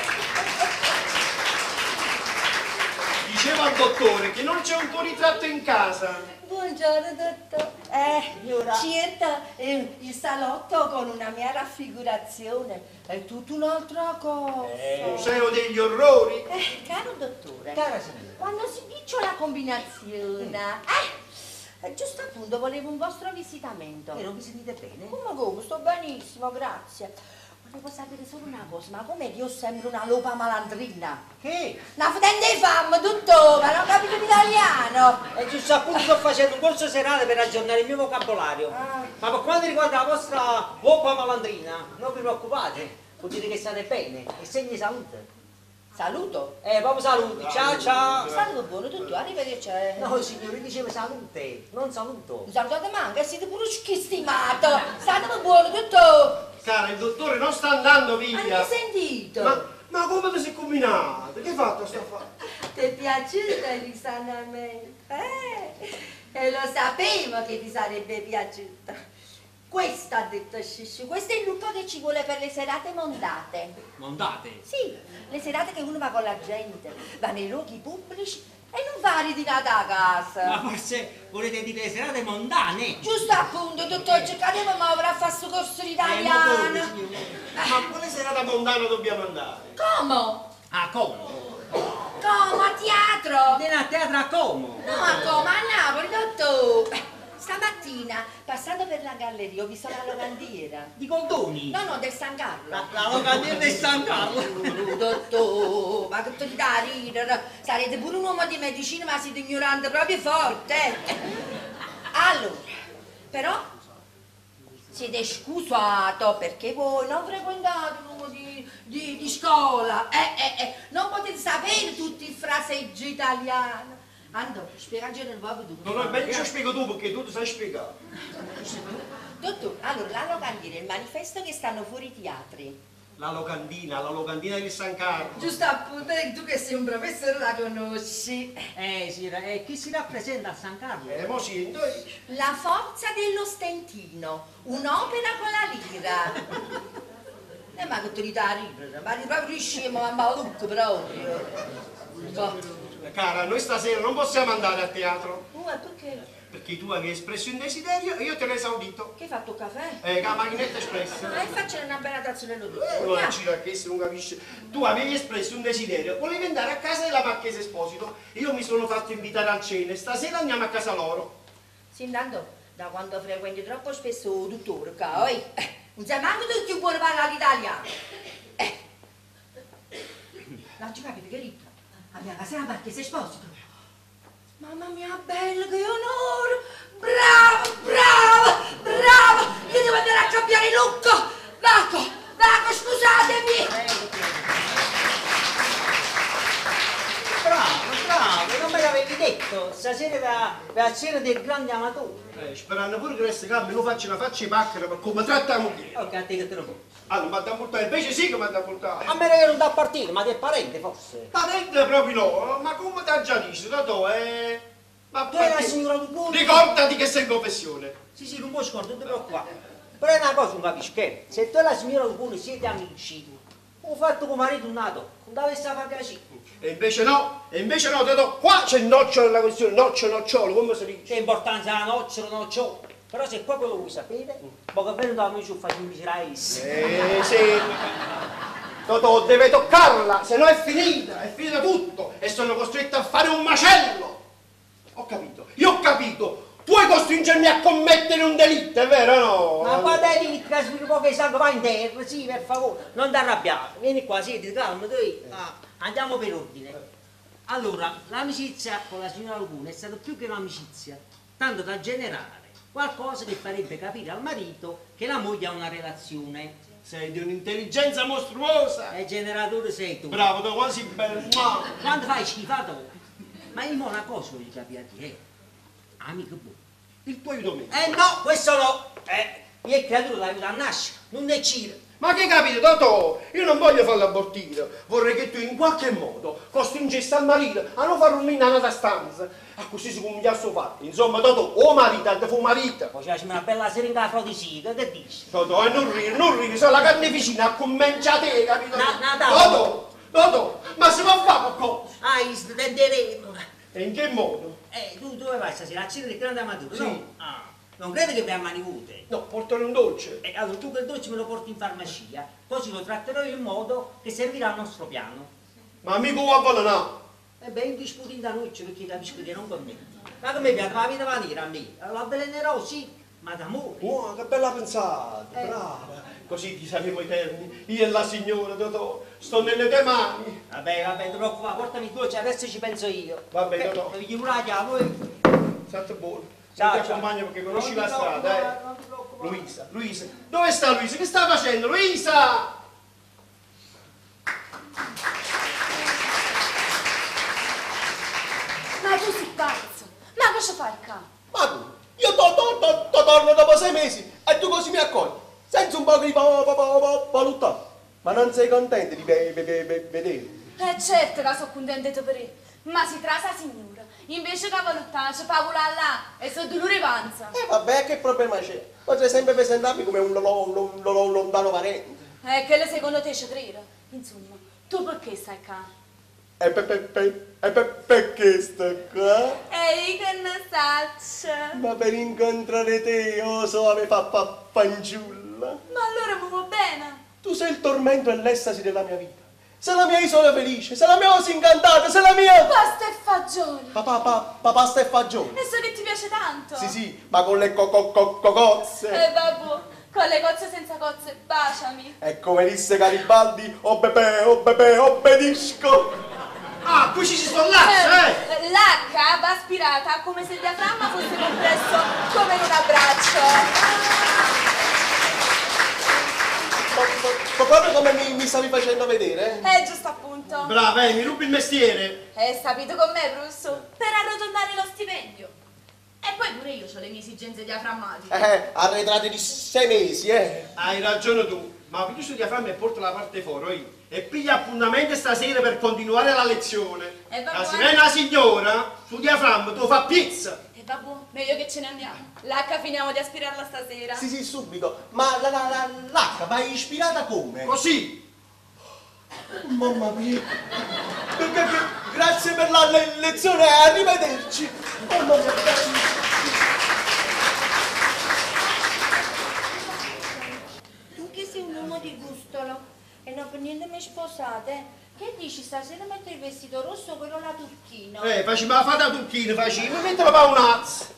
Dicevo al dottore che non c'è un tuo ritratto in casa. Buongiorno dottore. Eh, Signora. certo, eh, il salotto con una mia raffigurazione è tutta un'altra cosa. Museo degli orrori. Eh, caro dottore, Cara signora. quando si dice la combinazione, eh, eh, giusto appunto volevo un vostro visitamento. E non vi sentite bene? Come come? Sto benissimo, grazie. Volevo sapere solo una cosa, ma com'è che io sembro una lopa malandrina? Che? Una fedente fam, dottore, ma non capito l'italiano. E giusto appunto sto facendo un corso serale per aggiornare il mio vocabolario. Ah. Ma per quanto riguarda la vostra poppa malandrina, non vi preoccupate, vuol dire che state bene, è segno di salute. Saluto. Eh, proprio saluti, ciao ciao. Saluto buono, tutto, arrivederci. No, signore, diceva salute, non saluto. Salutate manca, siete pure stimato. State buono, tutto. Cara, il dottore non sta andando via. Hai sentito? Ma, ma come ti sei combinato? Che hai fatto sta fa? Ti è piaciuto risanamento? Eh? E lo sapevo che ti sarebbe piaciuto. Questo ha detto Scisciu, questo è il look che ci vuole per le serate mondate. Mondate? Sì, le serate che uno va con la gente, va nei luoghi pubblici e non va ritirata a casa. Ma forse volete dire serate mondane? Giusto appunto, dottore, cercate di muovere a fare sto corso di italiano. Eh, Ma quale serata mondana dobbiamo andare? Come? A Como? Come? A teatro? Viene a teatro a Como? No, a Como, a Napoli, dottore. Stamattina, passando per la galleria, ho visto la locandiera. Di Goldoni? No, no, del San Carlo. La, la locandiera del San Carlo? Oh, dottore, ma che ti da ridere? Sarete pure un uomo di medicina, ma siete ignorante proprio forte. Allora, però, siete scusato perché voi non frequentate un uomo di, di, di scuola. Eh, eh, eh, non potete sapere tutti i fraseggi italiani. Andò, spiegaci nel proprio tu. No, no, meglio ci spiego tu perché tu ti sai spiegare. Dottore, allora, la locandiera è il manifesto che stanno fuori i teatri. La locandina, la locandina del San Carlo. Giusto appunto, e tu che sei un professore la conosci. Eh sì, e chi si rappresenta a San Carlo? Eh, mo sento io. La forza dello stentino, un'opera con la lira. Eh, ma che te li dà ridere, ma di proprio scemo, ma malucco proprio. Boh. Cara, noi stasera non possiamo andare a teatro. Uh, e perché? Perché tu avevi espresso un desiderio e io te l'ho esaudito. Che hai fatto caffè? Eh, con la macchinetta espressa. Ah, e facciano una bella tazzone lo Eh, non ci da che se non capisce. Tu avevi espresso un desiderio, volevi andare a casa della Marchese Esposito. Io mi sono fatto invitare al cene, stasera andiamo a casa loro. Sì, intanto, da quando frequenti troppo spesso il dottore, poi, eh, non sai manco tutti puoi parlare l'italiano. Eh. Non ci capite che rito? Abbiamo casa della Marchese Esposito. Mamma mia, bello, che onore! Bravo, bravo, bravo! Io devo andare a cambiare look! Vacco, vacco, scusatemi! Bravo, bravo, non me l'avevi detto, stasera era la cena del grande amatore. Eh, sperando pure che queste gambe non faccia una faccia di pacchera per come trattiamo qui. Ok, a te che te lo puoi. Allora, mi ha portare, invece sì che mi ha portare. A me ne ero da partire, ma ti è parente forse? Parente proprio no, ma come ti ha già detto, dato eh? Ma Tu hai la perché- signora Luponi? Ricordati che sei in confessione. Sì, sì, non puoi scordare, non ti preoccupare. Però è una cosa, non capisci che se tu e la signora Luponi siete amici, ho fatto come marito un nato, non dovessi fare piacere. E invece no, e invece no, te do, qua c'è il nocciolo nella questione, nocciolo, nocciolo, come si dice? C'è importanza la nocciolo, nocciolo. Però se proprio lo vuoi sapere, poco bene da noi ci facciamo miserai. Eh sì. Totò, deve toccarla, se no è finita, è finito tutto e sono costretto a fare un macello. Ho capito, io ho capito. Puoi costringermi a commettere un delitto, è vero o no? Ma quando è lì, che sviluppo che sangue va in terra, sì, per favore, non ti arrabbiare. Vieni qua, siedi, calma, tu. Ah, andiamo per ordine. Allora, l'amicizia con la signora Lupone è stata più che un'amicizia, tanto da generare qualcosa che farebbe capire al marito che la moglie ha una relazione. Sei di un'intelligenza mostruosa. E generatore sei tu. Bravo, tu quasi bello. Quando fai schifato? Ma io mo una cosa voglio capire a te, eh. Amico buono. Il tuo aiuto me. Eh no, questo no! Eh, io e creatura l'aiuto a nascere, non ne cira. Ma che capite, Totò? Io non voglio farla abortire, vorrei che tu in qualche modo costringessi al marito a non fare un nella stanza, a così si cominciasse a fare. Insomma, Totò, o marito, te fu marito. Poi c'è una bella seringa afrodisica, che dici? Totò, e non rire, non rire, se la carneficina a cominciate, capito? Na- Natale. Totò, Totò, ma si può fare qualcosa? Ah, tenderemo. E in che modo? Eh, tu dove vai stasera? A cena del grande amatore, Sì. no? Ah, non credo che vai a manivute. No, portano un dolce. E allora tu quel dolce me lo porti in farmacia, così lo tratterò in modo che servirà al nostro piano. Ma mica vuoi avvelenare? E beh, in disputi da noi perché capisco che non connetti. Ma come piace la vita maniera a me? La avvelenerò sì, ma d'amore. Oh, che bella pensata, Eh. brava. Così ti saremo eterni, io e la signora, Totò, sto nelle tue mani. Vabbè, vabbè, non ti preoccupare, portami il dolce, adesso ci penso io. Vabbè, Eh, Totò. devi chiudere la chiave, voi. State buono. Ciao, Non ti ciao. accompagno perché conosci Non la ti strada, preoccupare, eh. non ti preoccupare. Luisa, Luisa. Dove sta Luisa? Che sta facendo? Luisa! torno dopo sei mesi e tu così mi accogli, senza un po' di valutà. Ma non sei contento di vedere? Eh certo che sono contento per te, ma si tratta signora, invece che valutare, fa volare là e sono dolore panza. E eh, vabbè, che problema c'è? Potrei sempre presentarmi come un, lo, lo, lo, lo, lontano parente. Eh, che secondo te ci crede? Insomma, tu perché stai qua? E per, per, per, e per, perché sto qua? E che ne saccio? Ma per incontrare te, io so che fa pa, fanciulla. Ma allora mi va bene. Tu sei il tormento e l'estasi della mia vita. Sei la mia isola felice, sei la mia osa incantata, sei la mia... Pasta e fagioli. Papà, papà, papà, pasta e fagioli. E so che ti piace tanto. Sì, sì, ma con le co co co cocozze. E vabbè, con le cozze senza cozze, baciami. E come disse Garibaldi, oh bebè, oh bebè, obbedisco. Ah, qui ci si sollazza, eh! L'H va aspirata come se il diaframma fosse compresso come in un abbraccio. Ma proprio come mi, mi stavi facendo vedere? Eh, giusto appunto. Brava, eh, mi rubi il mestiere. Hai sapito con me, Brusso? Per arrotondare lo stipendio. E poi pure io ho le mie esigenze diaframmatiche. Eh, arretrate di sei mesi, eh. Hai ragione tu, ma pigli su diaframma e porta la parte fuori, io. E piglia appuntamento stasera per continuare la lezione. E va Ma se buono. viene la signora, su diaframma tu fa pizza. E vabbè, meglio che ce ne andiamo. L'H finiamo di aspirarla stasera. Sì, sì, subito. Ma la, la, la, l'H va ispirata come? Così. Mamma mia. Perché, grazie per la le, lezione, arrivederci. Mamma mia. Tu che sei un uomo di gustolo e non per niente mi sposate, che dici stasera metto il vestito rosso, quello là turchino? Eh, facciamo la fata turchina, facciamo, mettila pa un azzo.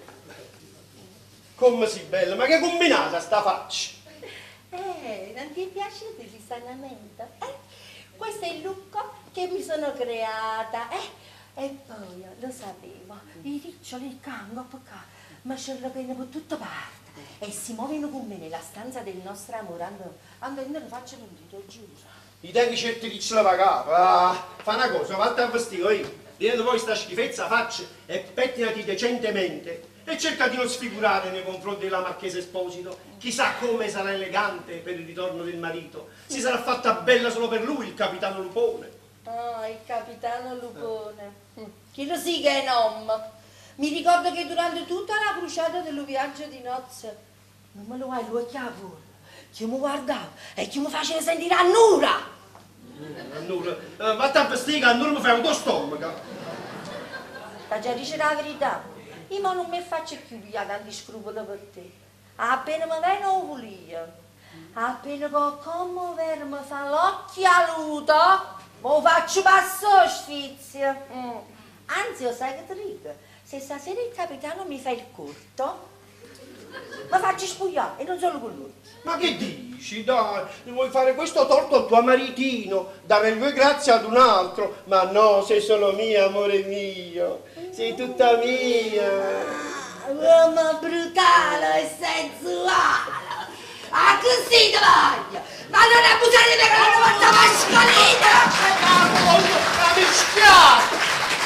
Come si bella, ma che combinata sta faccia? Eh, non ti è piaciuto il risanamento? Eh? Questo è il look che mi sono creata, eh? E poi, lo sapevo, i riccioli, il cango, ma ce lo prendo per tutte parti. E si muovono con me nella stanza del nostro amore, andando e non lo faccio un dito, giuro. I tempi certi che ce la pagava. Ah, fa una cosa, vatti a vestire io. Vieni voi sta schifezza, faccia e pettinati decentemente. E cerca di non sfigurare nei confronti della Marchesa Esposito. Chissà come sarà elegante per il ritorno del marito. Si sarà fatta bella solo per lui, il capitano Lupone. Ah, il capitano Lupone. Mm. Chi lo sì che è nome? Mi ricordo che durante tutta la bruciata del viaggio di nozze non me lo hai lui chiavo. Chi mi guardava e chi mi faceva sentire annura. Annura, eh, vatti a vestire che annura mi fai un tuo stomaco. Ma già dice la verità, io ma non mi faccio più via tanti scrupoli per te. Appena mi vengo volia, appena come ver mi fa l'occhialuto, mi faccio passare sfizio. Mm. Anzi, io sai che ti dico, se stasera il capitano mi fa il corto, mi faccio spogliare e non solo con lui. Ma che dici? Dai, vuoi fare questo torto al tuo maritino, dare le grazie ad un altro? Ma no, sei solo mia, amore mio, sei tutta mia. Ah, uomo brutale e sensuale! Ah, così ti voglio! Ma non abusare di me con la volta mascolina! La mischiata!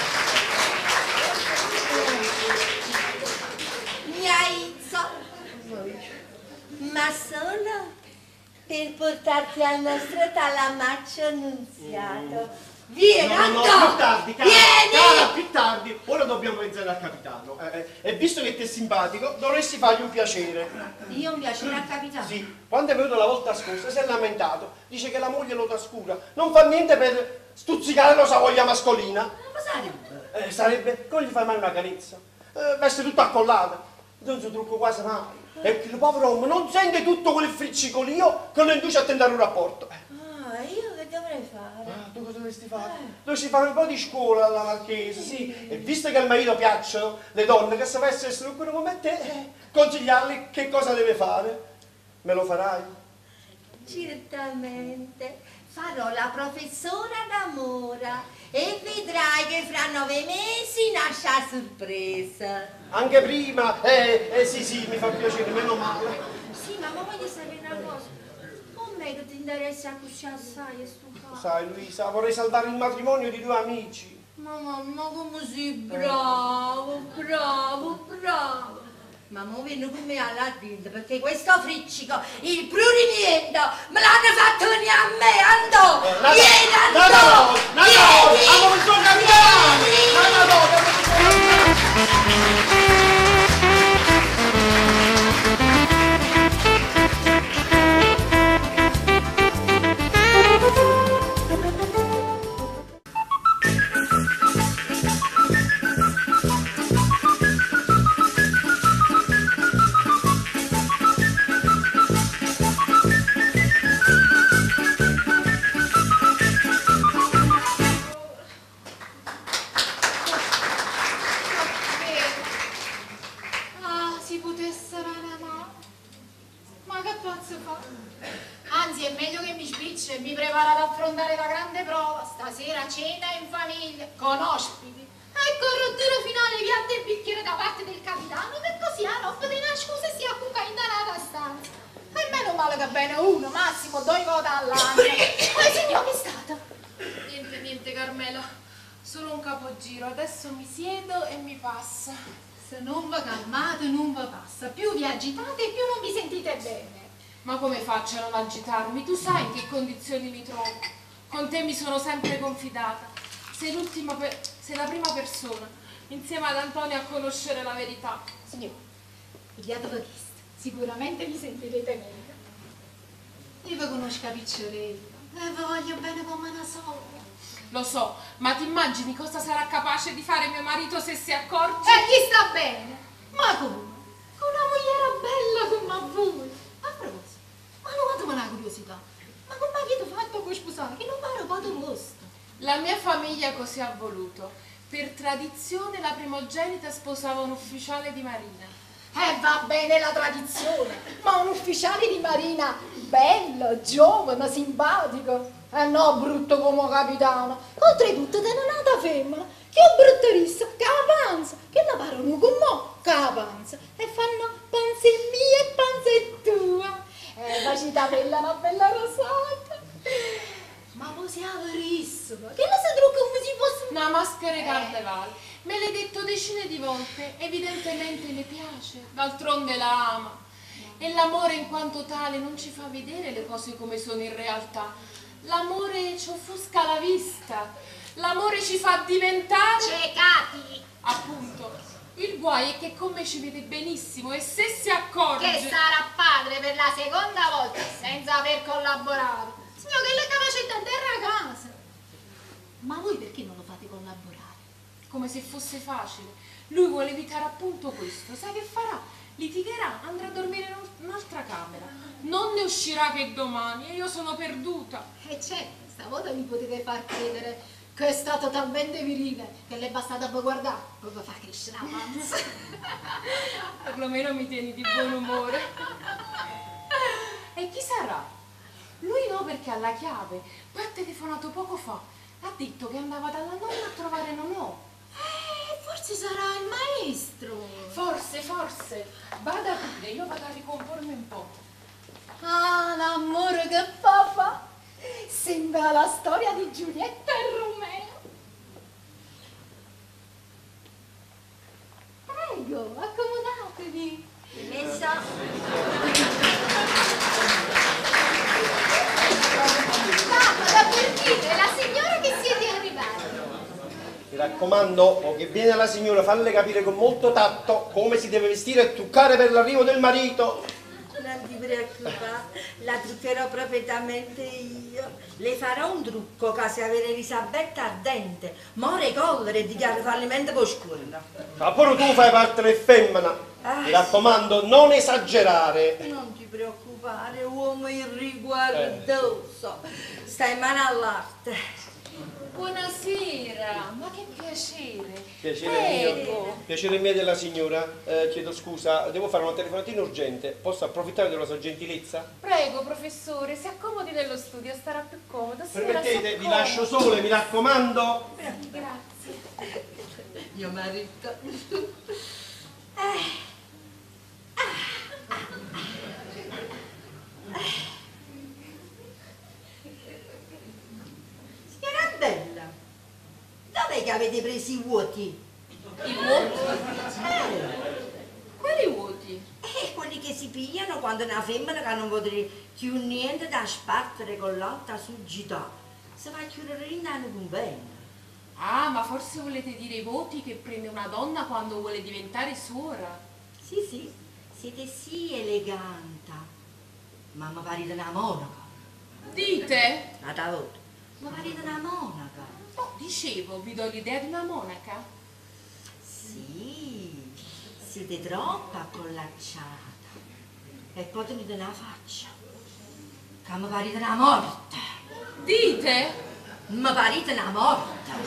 Ma solo per portarti al nostro talamaccio annunziato. Vieni, No, no, no, Anto! più tardi, cara, Vieni! cara, più tardi. Ora dobbiamo pensare al capitano. Eh, eh, e visto che ti è simpatico, dovresti fargli un piacere. Io un piacere al capitano. Sì, quando è venuto la volta scorsa si è lamentato. Dice che la moglie lo trascura. Non fa niente per stuzzicare la sua voglia mascolina. Ma sarebbe? Eh, sarebbe, come gli fai mai una carezza? Eh, veste tutta accollata. Non si trucco quasi mai. E il povero uomo non sente tutto quel friccicolio che lo induce a tentare un rapporto. Ah, io che dovrei fare? Ah, tu cosa dovresti fare? Dovresti fare un po' di scuola alla Marchese, sì. E visto che al marito piacciono le donne che sapessero essere struccole come te, eh, consigliargli che cosa deve fare. Me lo farai? Certamente. Farò la professora d'amore e vedrai che fra nove mesi nasce la sorpresa. Anche prima? Eh, eh sì, sì, mi fa piacere, meno male. Sì, ma voglio sapere una cosa. Com'è che ti interessa così assai sto caso? Sai Luisa, vorrei salvare il matrimonio di due amici. Ma mamma, come sei bravo, bravo, bravo. Ma mo vieni con me alla tinta perché questo friccico, il prurimiento, me l'hanno fatto venire a me, andò! Vieni, andò! Vieni! Amo il suo capitano! Ah, si potesse ranamare. Ma che posso fare? Anzi, è meglio che mi spicci e mi prepara ad affrontare la grande prova. Stasera cena in famiglia, con ospiti. Ecco il rottura finale, piatto e bicchiere da parte del capitano, che così a roba di una scusa e si accuca in danata stanza. E meno male che bene uno, massimo due volte all'anno. Ma signor, che è stato? Niente, niente, Carmela. Solo un capogiro. Adesso mi siedo e mi passa. Se non vi calmate non vi passa. Più vi agitate più non vi sentite bene. Ma come faccio a non agitarmi? Tu sai in che condizioni mi trovo. Con te mi sono sempre confidata. Sei l'ultima, per... sei la prima persona, insieme ad Antonio, a conoscere la verità. Signore, pigliatevi questo. Sicuramente vi sentirete meglio. Io vi conosco a piccioletta e vi voglio bene come una sorella. Lo so, ma ti immagini cosa sarà capace di fare mio marito se si accorge? E gli sta bene. Ma come? Con una mogliera bella come voi. A proposito, ma non fatemi una curiosità. Ma come avete fatto con sposare? Che non mi ha rubato vostro? La mia famiglia così ha voluto. Per tradizione la primogenita sposava un ufficiale di marina. Eh, va bene la tradizione, ma un ufficiale di marina bello, giovane, simpatico. Eh no, brutto come capitano. Oltretutto te ne nata femmina, che è brutterissa, che avanza, che ne parlano con mo, che avanza. E fanno panze mie e panze tua. Eh, facita bella, una bella rosata. Ma voi siete verissimo, che la si trucca come si fosse una maschera di carnevale. Me l'hai detto decine di volte, evidentemente le piace, d'altronde la ama. E l'amore in quanto tale non ci fa vedere le cose come sono in realtà. L'amore ci offusca la vista, l'amore ci fa diventare... Cecati! Appunto, il guai è che con me ci vede benissimo e se si accorge... Che sarà padre per la seconda volta senza aver collaborato. Signor, che le capacità a terra a casa. Ma voi perché non lo fate collaborare? Come se fosse facile. Lui vuole evitare appunto questo. Sai che farà? Litigherà, andrà a dormire in un'altra camera. Non ne uscirà che domani e io sono perduta. E certo, stavolta mi potete far credere che è stato talmente virile che le è bastato per guardare, poi vi fa crescere la panza. Perlomeno mi tieni di buon umore. E chi sarà? Lui no, perché ha la chiave. Poi ha telefonato poco fa. Ha detto che andava dalla nonna a trovare Nonò. Eh, forse sarà il maestro. Forse, forse. Vada pure, io vado a ricompormi un po'. Ah, l'amore che fa! Sembra la storia di Giulietta e Romeo. Prego, accomodatevi. Messa. Papà, da per dire, la signora che siete arrivati. Mi raccomando, o che viene la signora, falle capire con molto tatto come si deve vestire e truccare per l'arrivo del marito. Non ti preoccupare, la truccherò propriamente io. Le farò un trucco che se avere Elisabetta ardente, more collere e dichiara fallimento con scuola. Ma pure tu fai parte del femmina. Ah, Mi raccomando, non esagerare. Non ti preoccupare, uomo irriguardoso. Stai in mano all'arte. Buonasera, ma che piacere. Piacere Prego. mio. Piacere mio della signora. Eh, chiedo scusa, devo fare una telefonatina urgente. Posso approfittare della sua gentilezza? Prego, professore, si accomodi nello studio, starà più comodo. Signora, Permettete, si vi accomodi. lascio sole, mi raccomando. Grazie. Mio marito. Signora Bella, dov'è che avete preso i vuoti? I vuoti? Eh, Quali vuoti? che si pigliano quando una femmina che non vuole più niente da spartere con l'altra sugità. Si va a chiudere in un convegno. Ah, ma forse volete dire i voti che prende una donna quando vuole diventare suora? Sì, sì, siete sì eleganta, ma mi pare una monaca. Dite? Una volta, mi pare una monaca. No, dicevo, vi do l'idea di una monaca. Sì, siete troppo accollacciata. E poi tenete una faccia, che mi pare una morta. Dite? Mi pare una morta.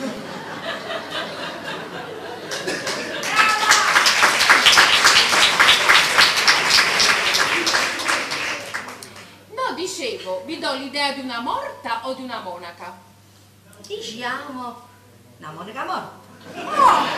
No, dicevo, vi do l'idea di una morta o di una monaca? Diciamo una monaca morta. Oh!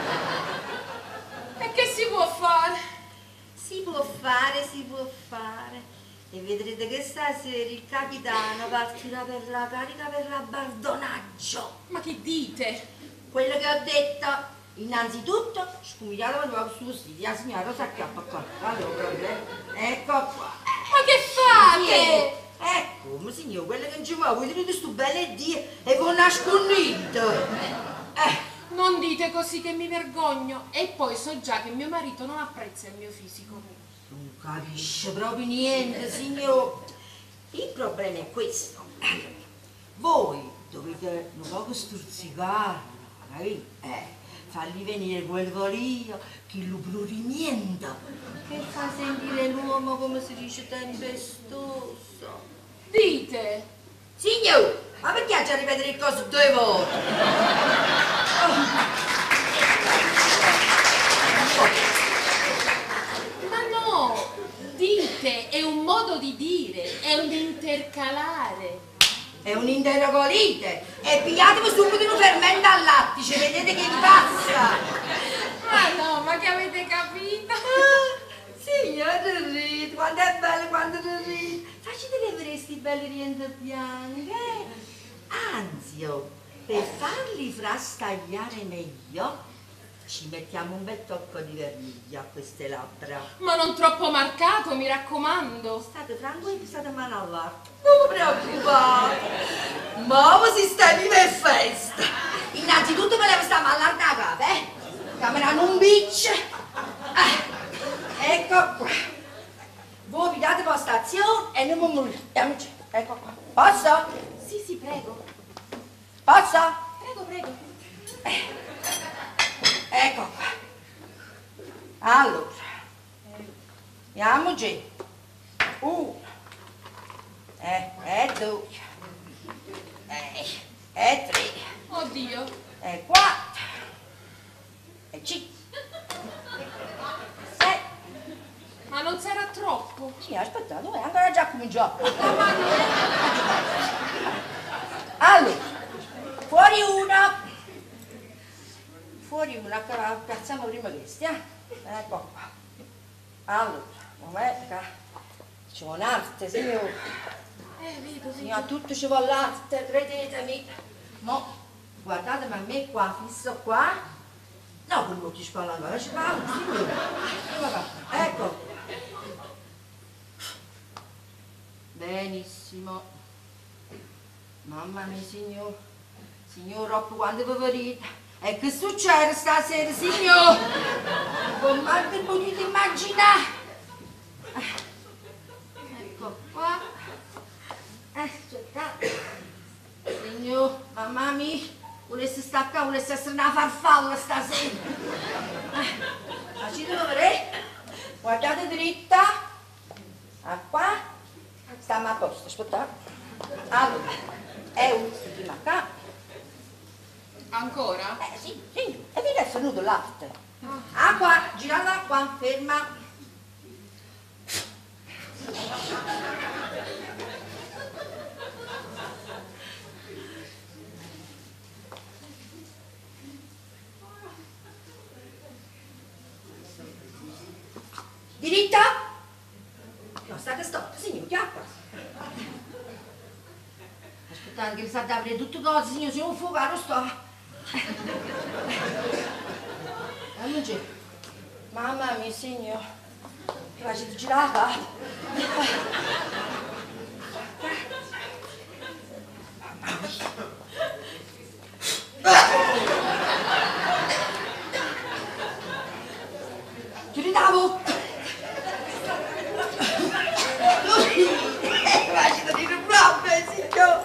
E che si può fare? Si può fare, si può fare. E vedrete che stasera il capitano partirà per la carica per l'abbandonaggio. Ma che dite? Quello che ho detto, innanzitutto, scumigliate quando va su vestiti, la signora si acchiappa qua. Allora, ecco qua. Ma che fate? Ecco, ma signor, quello che non ci muove, vedete sto belle die e con nascondito. Eh. Non dite così che mi vergogno. E poi so già che mio marito non apprezza il mio fisico. Non capisce proprio niente, signor. Il problema è questo. Voi dovete un poco stuzzicarlo, capite? Eh, fargli venire quel volio che lo prurimienta, che fa sentire l'uomo, come si dice, tempestoso. Dite? Signor, ma perché c'è a ripetere il coso due volte? Ma no, dite, è un modo di dire, è un intercalare. È un interrocolite e pigliatevi subito un fermento al lattice, vedete che vi passa. Ma no, ma che avete capito? Signore Rita, quanto è bello quando ridi. Facete vedere questi belli rientri bianchi. Anzi, oh, per farli frastagliare meglio, ci mettiamo un bel tocco di verniglio a queste labbra. Ma non troppo marcato, mi raccomando. State tranquilli, state mano all'arte. Non vi preoccupate. Muovo sistemi per festa. Innanzitutto me le stiamo allargando la capa, eh? Camerano un bic. Eh, ecco qua. Voi pigliate postazione e non mi muoviamoci. Ecco qua. Posso? Sì, sì, prego. Posso? Prego, prego. Eh. Ecco qua. Allora. Andiamoci. Uno. Eh, e due. Eh, e tre. Oddio. E quattro. E cinque. Sei. Ma non sarà troppo? Sì, aspetta, dove? Ancora già cominciò. Allora, fuori uno. Fuori uno, piazziamo prima questi, eh? Ecco qua. Allora, momento, ci vuole arte, signore. Eh, vedo, Signora, tutto ci vuole l'arte, credetemi. Mo, guardatemi a me qua, fisso qua. No, con l'occhio spalla ancora, ci parlo, signore. Ecco. Benissimo. Mamma mia, signor. Signor Rocco, quando poverita. E che succede stasera, signor? Non mi potete immaginare. Ecco qua. Eh, aspettate. Signor, mamma mia, volesse staccare, volesse essere una farfalla stasera. Eh, facete vedere. Guardate dritta. A qua. Stiamo a posto, aspettate. Allora, è ultima qua. Ancora? Eh sì, sì, e vi è venuto l'arte. Ah qua, girala qua, ferma. Diritta? No, state storte, signor, chiappa. Aspettate che vi state a aprire tutte cose, signor, se non fuoco, non sto. Amici, mamma mia, signor. Facete girare la carta. Chiudete la bocca. Facete dire brave, signore.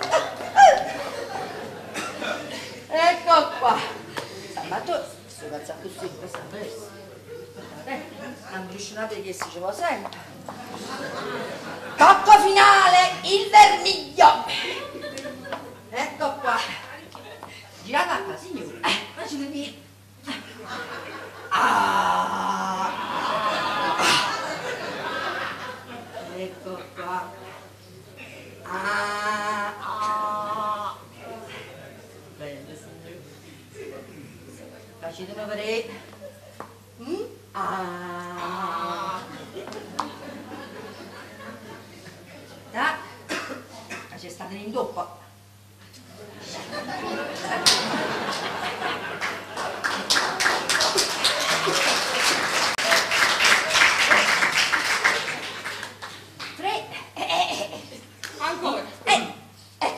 Ecco qua. Ma tu sto cazzo così, questa è questa. Eh, non riuscite che si faceva sempre. Cocco finale, il vermiglio. Ecco qua. Girate qua, signore. Eh, facete dire. Ah. Ecco qua. Ah. Ah. Bene, signore. Facetemi vedere. Mm? Ah. Da. C'è stata in doppio. Tre. Ancora. Eh. Eh.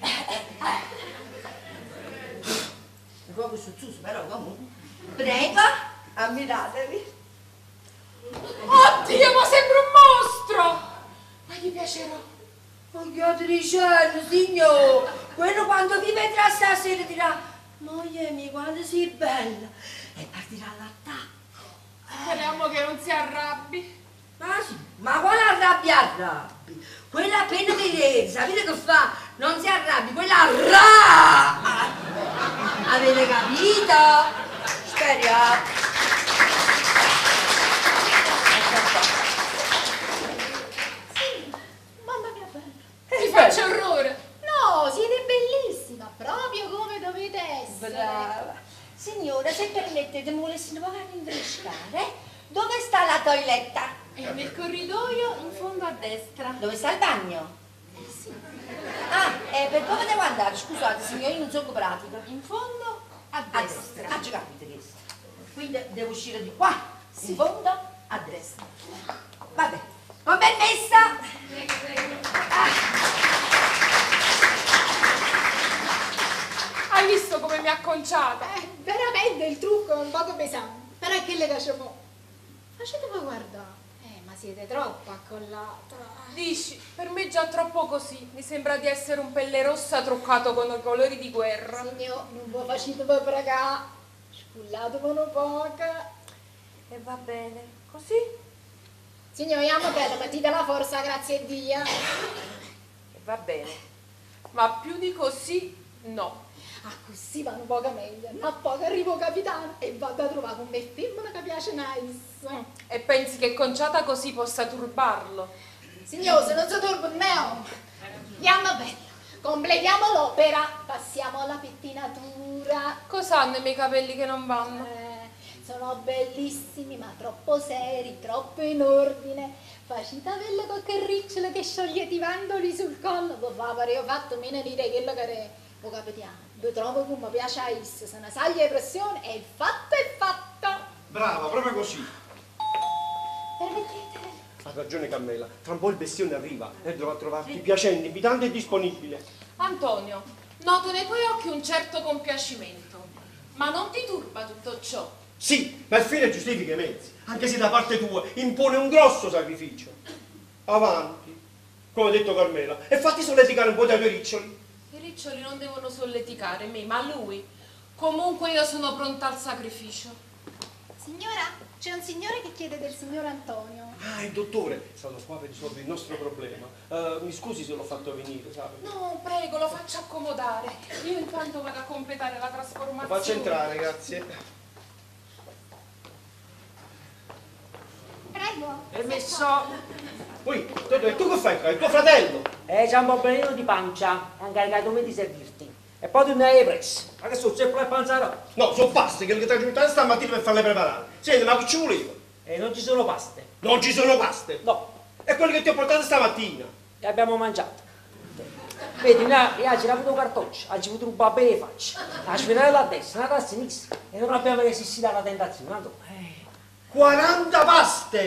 Un po' questo zuso, però comunque. Prego, ammiratevi. Oddio, ma sembra un mostro! Ma gli piacerò. Ma che ti dicendo, signor? Quello quando vi vedrà stasera dirà moglie mia, quando sei bella. E partirà all'attacco. Speriamo che non si arrabbi. Ma sì, ma quale arrabbia arrabbi? Quella appena vedete, sapete che fa? Non si arrabbi, quella arra! Avete capito? Speriamo. Mamma mia bella. Ti faccio orrore. No, siete bellissima, proprio come dovete essere. Brava. Signora, se permettete, mi volessi un po' rinfrescare? Dove sta la toiletta? E nel corridoio in fondo a destra. Dove sta il bagno? Eh sì. Ah, eh, per dove devo andare? Scusate, signora, io non sono pratica. In fondo a A destra. destra. Ah, già capite questo. Quindi devo uscire di qua, Sì. in fondo, a destra. Vabbè, con permessa. Hai visto come mi ha conciata? Eh, veramente il trucco è un poco pesante, però è che le piace mo'. Facetemi guardare. Eh, ma siete troppo accollata. Dici, per me è già troppo così. Mi sembra di essere un pelle rossa truccato con i colori di guerra. Signor, non vi facete per pregare. Scullatemi un poco. E va bene. Così? Signor, io amo bello, mettete la forza, grazie a Dio. E va bene. Ma più di così, no. Ah, così va un poco meglio. A poco arrivo capitano e vado a trovare con me femmina che piace nice. E pensi che conciata così possa turbarlo? Signor, se non si turba il mio. Andiamo bene. Completiamo l'opera. Passiamo alla pettinatura. Cos'hanno i miei capelli che non vanno? Eh, sono bellissimi, ma troppo seri, troppo in ordine. Facite avere qualche ricciolo che sciogliete i vandoli sul collo. Vi fa pare io fatto meno dire quello che è. Lo capitiamo. Vi trovo come piace a isso. Se una saglia di pressione e il fatto è fatto. Brava, proprio così. Permettete. Ha ragione Carmela, tra un po' il bestione arriva e dovrà trovarti piacente, invitante e disponibile. Antonio, noto nei tuoi occhi un certo compiacimento. Ma non ti turba tutto ciò? Sì, ma il fine giustifica i mezzi, anche se da parte tua impone un grosso sacrificio. Avanti, come ha detto Carmela, e fatti solleticare un po' dai tuoi riccioli. I riccioli non devono solleticare me, ma lui. Comunque io sono pronta al sacrificio. Signora, c'è un signore che chiede del signor Antonio. Ah, il dottore è stato qua per risolvere il nostro problema. Uh, mi scusi se l'ho fatto venire, sai? No, prego, lo faccia accomodare. Io intanto vado a completare la Lo trasformazione. faccio entrare, grazie. Prego. Permesso. Poi, dottore, tu che fai qua? Il tuo fratello? Eh, c'è un problemino di pancia. È incaricato me di servirti. E poi tu ne hai preso. Ma che sul ceppo e panzaro? No, sono paste che le tra giuntate stamattina per farle preparare. Senti, ma che ci voleva? E non ci sono paste. Non ci sono paste. No. È quello che ti ho portato stamattina. E abbiamo mangiato. Vedi, io ho girato un cartoccio, ha avuto un babè e faccia. La sfinella a destra, una a sinistra. E non abbiamo resistito alla tentazione. No? quaranta paste!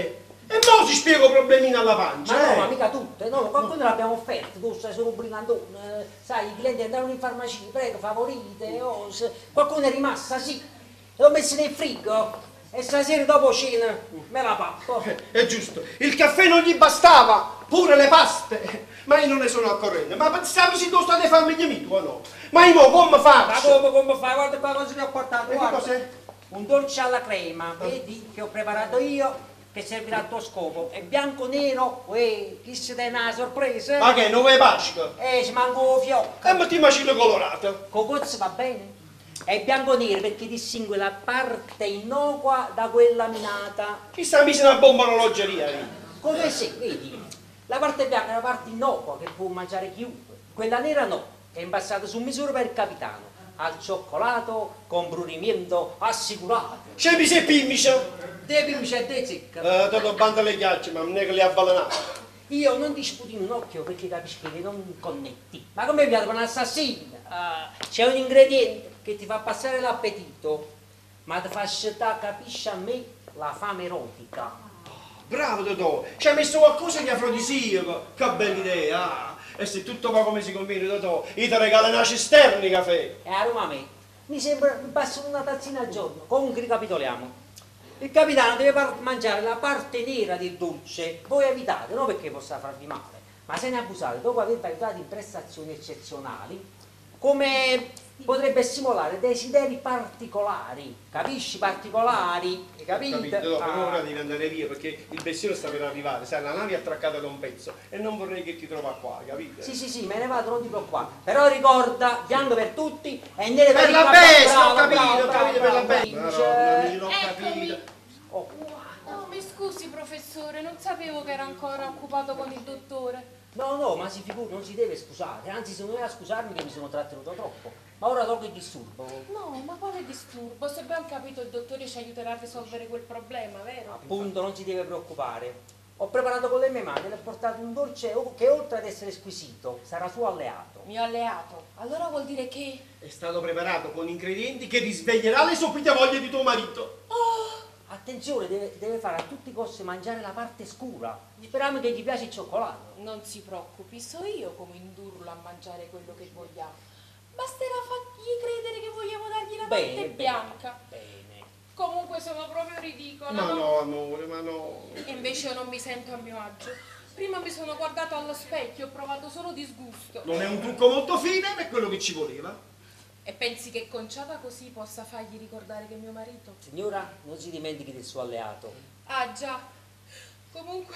E mo si spiego problemini alla pancia. Ma no, eh. ma mica tutte, no, qualcuno l'abbiamo offerto, tu sei solo un brigandone, eh, sai, i clienti andavano in farmacia, prego, favorite, oh, se- qualcuno è rimasta, sì, l'ho messo nel frigo e stasera dopo cena me la pappo. È giusto, il caffè non gli bastava, pure le paste. Ma io non ne sono al corrente. Ma sappi se tu state famiglia mia o no? Ma io come Ma faccio? come, come fai? Guarda qua cosa ti ho portato, E che guarda. cos'è? Un dolce alla crema, vedi, che ho preparato io, che servirà al tuo scopo. È bianco nero, uè, chi se dà una sorpresa? Ma che, nove pasca? Eh, ci manco fiocca. E ma ti macino colorata. Cocozzo va bene? È bianco nero perché distingue la parte innocua da quella minata. Chissà, mi una bomba orologeria lì. Come se, vedi, la parte bianca è la parte innocua che può mangiare chiunque. Quella nera no, che è imbastata su misura per il capitano. Al cioccolato con brunimento assicurato. C'è mi sei pimmicia? Devi mi c'è te zecca. Eh, ti do banda le ghiacce, ma non è che le avvelenate. Io non ti sputi in un occhio perché capisci che non connetti. Ma come abbiamo un assassino? Ah, c'è un ingrediente che ti fa passare l'appetito, ma ti fa scettare, capisci a me, la fame erotica. Bravo Totò, ci hai messo qualcosa di afrodisiaco. Che bella idea. Ah. E se tutto va come si conviene, Totò, io ti regalo una cisterna di caffè. E a Roma a me, mi sembra mi passano una tazzina al giorno. Comunque ricapitoliamo. Il capitano deve par- mangiare la parte nera del dolce. Voi evitate, non perché possa farvi male, ma se ne abusate dopo aver valutato in prestazioni eccezionali, come potrebbe stimolare desideri particolari. Capisci? Particolari, hai capito? Capito, Totò, Ah. però ora devi andare via perché il bestione sta per arrivare. Sai, la nave è attraccata da un pezzo e non vorrei che ti trova qua, capito? Sì, sì, sì, me ne vado, non ti preoccupare. Però ricorda, bianco per tutti e nere per Per il la capitano. bestia, ho Bravo, capito, bravo, ho capito, per la bravo, bestia. bravo. Madonna mia, l'ho Eccomi. capito. Oh. Oh, mi scusi professore, non sapevo che era ancora occupato con il dottore. No, no, ma si figuri, non si deve scusare, anzi se non doveva scusarmi che mi sono trattenuto troppo. Ma ora tolgo il disturbo. No, ma quale disturbo? Se ben capito il dottore ci aiuterà a risolvere quel problema, vero? Appunto, non si deve preoccupare. Ho preparato con le mie mani, le ho portato un dolce che oltre ad essere squisito, sarà suo alleato. Mio alleato. Allora vuol dire che... È stato preparato con ingredienti che risveglierà le sopite voglie di tuo marito. Oh, Attenzione, deve, deve fare a tutti i costi mangiare la parte scura. Speriamo che gli piace il cioccolato. non si preoccupi, so io come indurlo a mangiare quello che vogliamo. Basterà fargli credere che vogliamo dargli la Bene, parte bene, bianca. Bene. Comunque sono proprio ridicola. Ma no, amore, ma no. E invece io non mi sento a mio agio. Prima mi sono guardato allo specchio e ho provato solo disgusto. Non è un trucco molto fine, ma è quello che ci voleva. E pensi che conciata così possa fargli ricordare che è mio marito? Signora, non si dimentichi del suo alleato. Ah già. Comunque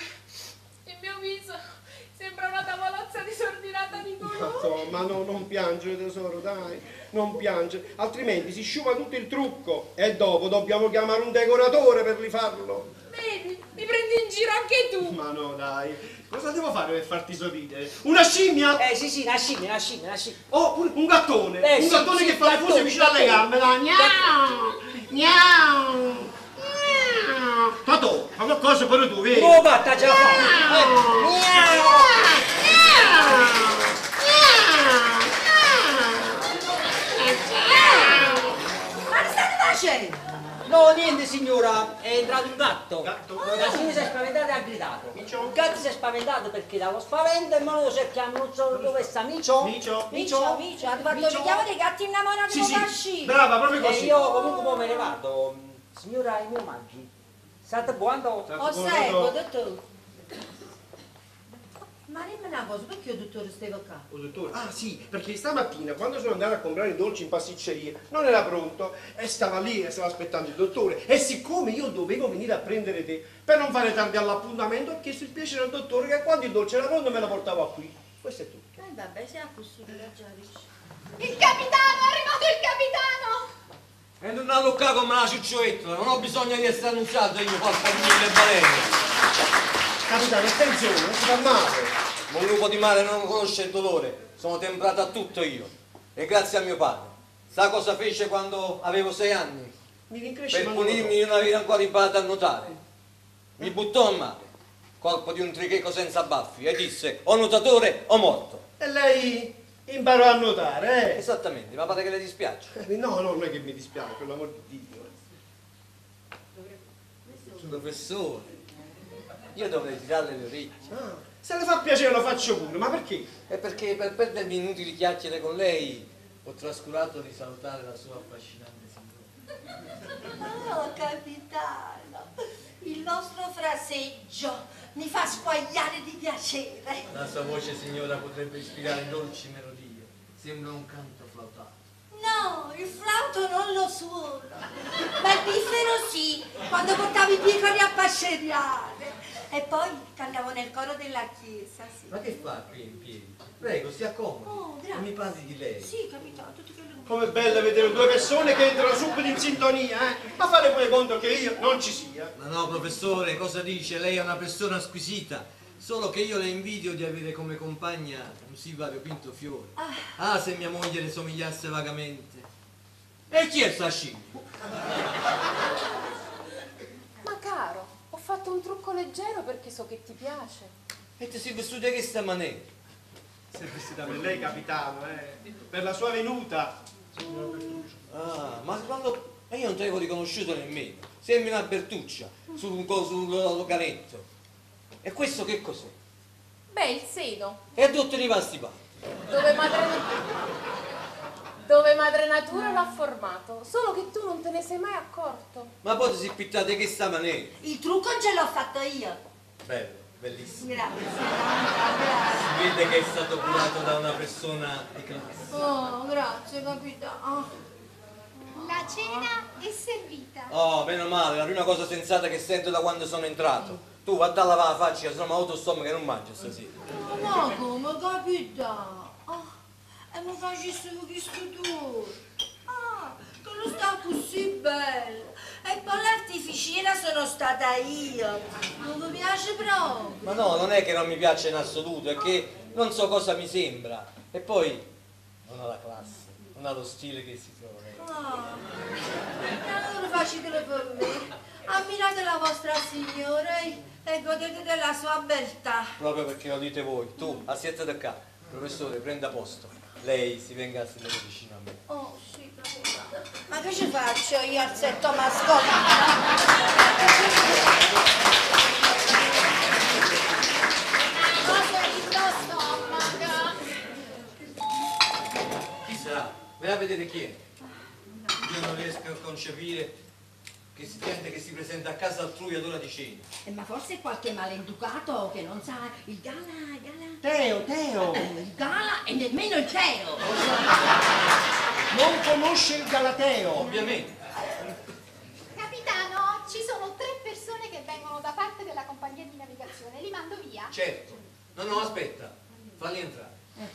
il mio viso sembra una tavolozza disordinata di colori. Ma no, non piangere tesoro, dai, non piangere, altrimenti si sciuma tutto il trucco e dopo dobbiamo chiamare un decoratore per rifarlo. Vedi, mi prendi in giro anche tu. Ma no, dai, cosa devo fare per farti sorridere? Una scimmia? Eh sì sì, una scimmia, una scimmia, una scimmia. Oh, un, un gattone, Eh, un sì, gattone sì, che fa le gattone, fusi vicino alle gattone. gambe, dai, gnau, gnau, gnau. Totò, fa qualcosa pure tu, vedi? Oh, batta già fatto. Ma che state facendo? No, niente signora, è entrato un gatto. Gatto? La signora si è spaventata e ha gridato. Micio? Il gatto si è spaventato perché dallo spavento e me lo cerchiamo, non so dove sta. Micio? Micio? Micio, Micio, ha fatto Micio? il chiamo dei gatti innamorati Sì, con sì, fasci. brava, proprio E così. io comunque poi me ne vado. Signora, i miei omaggi. State buono? Osservo, dottore. Ma dimmi una cosa, perché il dottore stava qua? Oh, dottore, ah sì, perché stamattina quando sono andato a comprare i dolci in pasticceria non era pronto e stava lì e stava aspettando il dottore e siccome io dovevo venire a prendere te per non fare tardi all'appuntamento ho chiesto il piacere al dottore che quando il dolce era pronto me lo portava qui. Questo è tutto. Eh vabbè, sei a questo già dici. Il capitano, è arrivato il capitano! E non a luccare come una ciccioetta, non ho bisogno di essere annunziato io posso fare mille balene. Capitano, attenzione, non si fa male. Ma un lupo di mare non conosce il dolore, sono temprato a tutto io. E grazie a mio padre. Sa cosa fece quando avevo sei anni? Mi rincresce Per ma punirmi di non aver ancora imparato a nuotare. Mi buttò a mare, colpo di un tricheco senza baffi, e disse o nuotatore o morto. E lei imparò a nuotare, eh? Esattamente, ma pare che le dispiace. Eh, No, no, non è che mi dispiace, per l'amor di Dio. Professore, io dovrei tirarle le orecchie. Ah, se le fa piacere lo faccio pure, ma perché? È perché per perdermi inutili chiacchiere con lei ho trascurato di salutare la sua affascinante signora. Oh, capitano, il vostro fraseggio mi fa squagliare di piacere. La sua voce, signora, potrebbe ispirare dolci melodie. Sembra un canto flautato. No, il flauto non lo suono, ma il piffero sì, quando portavo i piccoli a pasceriare. E poi cantavo nel coro della chiesa, sì. Ma che fa qui in piedi? Prego, si accomodi. Oh, grazie. E mi parli di lei. Sì, capitano, tutti quelli che... Com'è bello vedere due persone che entrano subito in sintonia, eh? Ma fate pure conto che io non ci sia. Ma no, professore, cosa dice? Lei è una persona squisita. Solo che io le invidio di avere come compagna un sì variopinto fiore. Ah, se mia moglie le somigliasse vagamente. E chi è sta scimmia? Ma caro, ho fatto un trucco leggero perché so che ti piace. E ti sei vestita che sta maniera? Si è vestita per lei, capitano, eh? Per la sua venuta. Ah, ma quando... Ma io non ti avevo riconosciuto nemmeno. Sembri una Bertuccia sul, sul canetto. E questo che cos'è? Beh, il seno, E tutti i vasti pa. dove madre, dove madre natura l'ha formato, solo che tu non te ne sei mai accorto. Ma poi ti si pittate che sta maniera? Il trucco ce l'ho fatto io. Bello, bellissimo. Grazie. Si vede che è stato curato da una persona di classe. Oh, grazie, capitano. La cena è servita. Oh, meno male, la prima cosa sensata che sento da quando sono entrato. Tu vatti a lavare la faccia, se no mi autostomaco che non mangio stasera. Ma come, capitano? Oh, e mi facessi questo tu. Ah, che lo sta così bello. E poi l'artificiera sono stata io. Non mi piace proprio. Ma no, non è che non mi piace in assoluto, è che non so cosa mi sembra. E poi non ha la classe, non ha lo stile che si trova lei. Ah, e allora facetelo per me. Ammirate la vostra signora e e godete della sua beltà. Proprio perché lo dite voi. Tu, assiedete qua. Professore, prenda posto. Lei si venga a sedere vicino a me. Oh, sì, capitano. Ma che ci faccio io al setto mascotte? Cosa di sto stomaco? Chi sarà? Vai a vedere chi è. Io non riesco a concepire che si gente che si presenta a casa altrui ad ora di cena. Eh, ma forse qualche maleducato che non sa il gala, gala. Teo, Teo! Eh, il gala e nemmeno il teo. Non conosce il Galateo. Ovviamente. Capitano, ci sono tre persone che vengono da parte della compagnia di navigazione. Li mando via. Certo. No, no, aspetta. Falli entrare.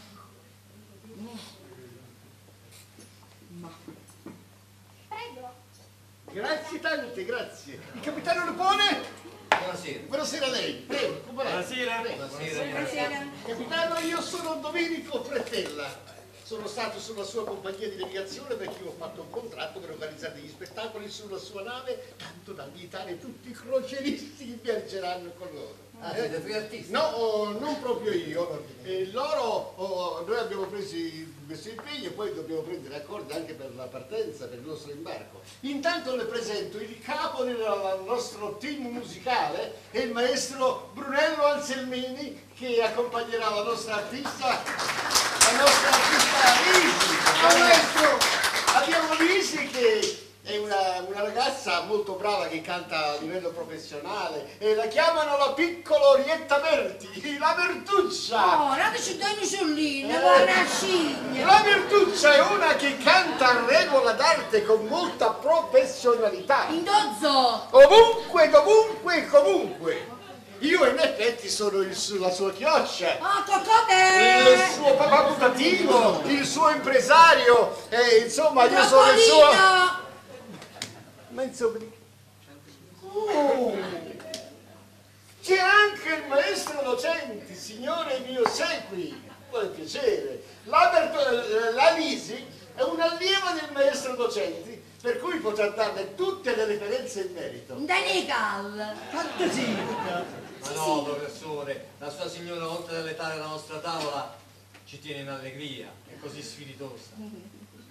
Prego. Grazie tante, grazie. Il capitano Lupone? Buonasera. Buonasera a lei. Prego, Buonasera. Buonasera. Buonasera. Capitano, io sono Domenico Pretella. Sono stato sulla sua compagnia di navigazione perché io ho fatto un contratto per organizzare degli spettacoli sulla sua nave, tanto da invitare tutti i croceristi che viaggeranno con loro. Ah, siete tre artisti? No, oh, non proprio io. Eh, loro, oh, noi abbiamo preso questo impegno e poi dobbiamo prendere accordi anche per la partenza, per il nostro imbarco. Intanto le presento il capo del nostro team musicale, è il maestro Brunello Anselmini, che accompagnerà la nostra artista, la nostra artista Lisi. Ciao maestro! Abbiamo Lisi che è una, una ragazza molto brava che canta a livello professionale e la chiamano la piccola Orietta Berti, la Bertuccia. Oh, non ci dai un ciullino, Eh. buona ciglia. La Bertuccia è una che canta a regola d'arte con molta professionalità. Indozzo. Ovunque, dovunque e comunque. Io in effetti sono il su- la sua chioccia, Oh, il coccode. suo papà putativo, il suo impresario, e insomma io sono il suo... Troppolino. Ma insomma... Oh, c'è anche il maestro docente, signore mio segui, vuole piacere. La, Berto- la Lisi è un'allieva del maestro docente, per cui potrà darle tutte le referenze in merito. Danical. Fantasia! Ma no, professore, la sua signora, oltre ad alletare la nostra tavola, ci tiene in allegria, è così spiritosa.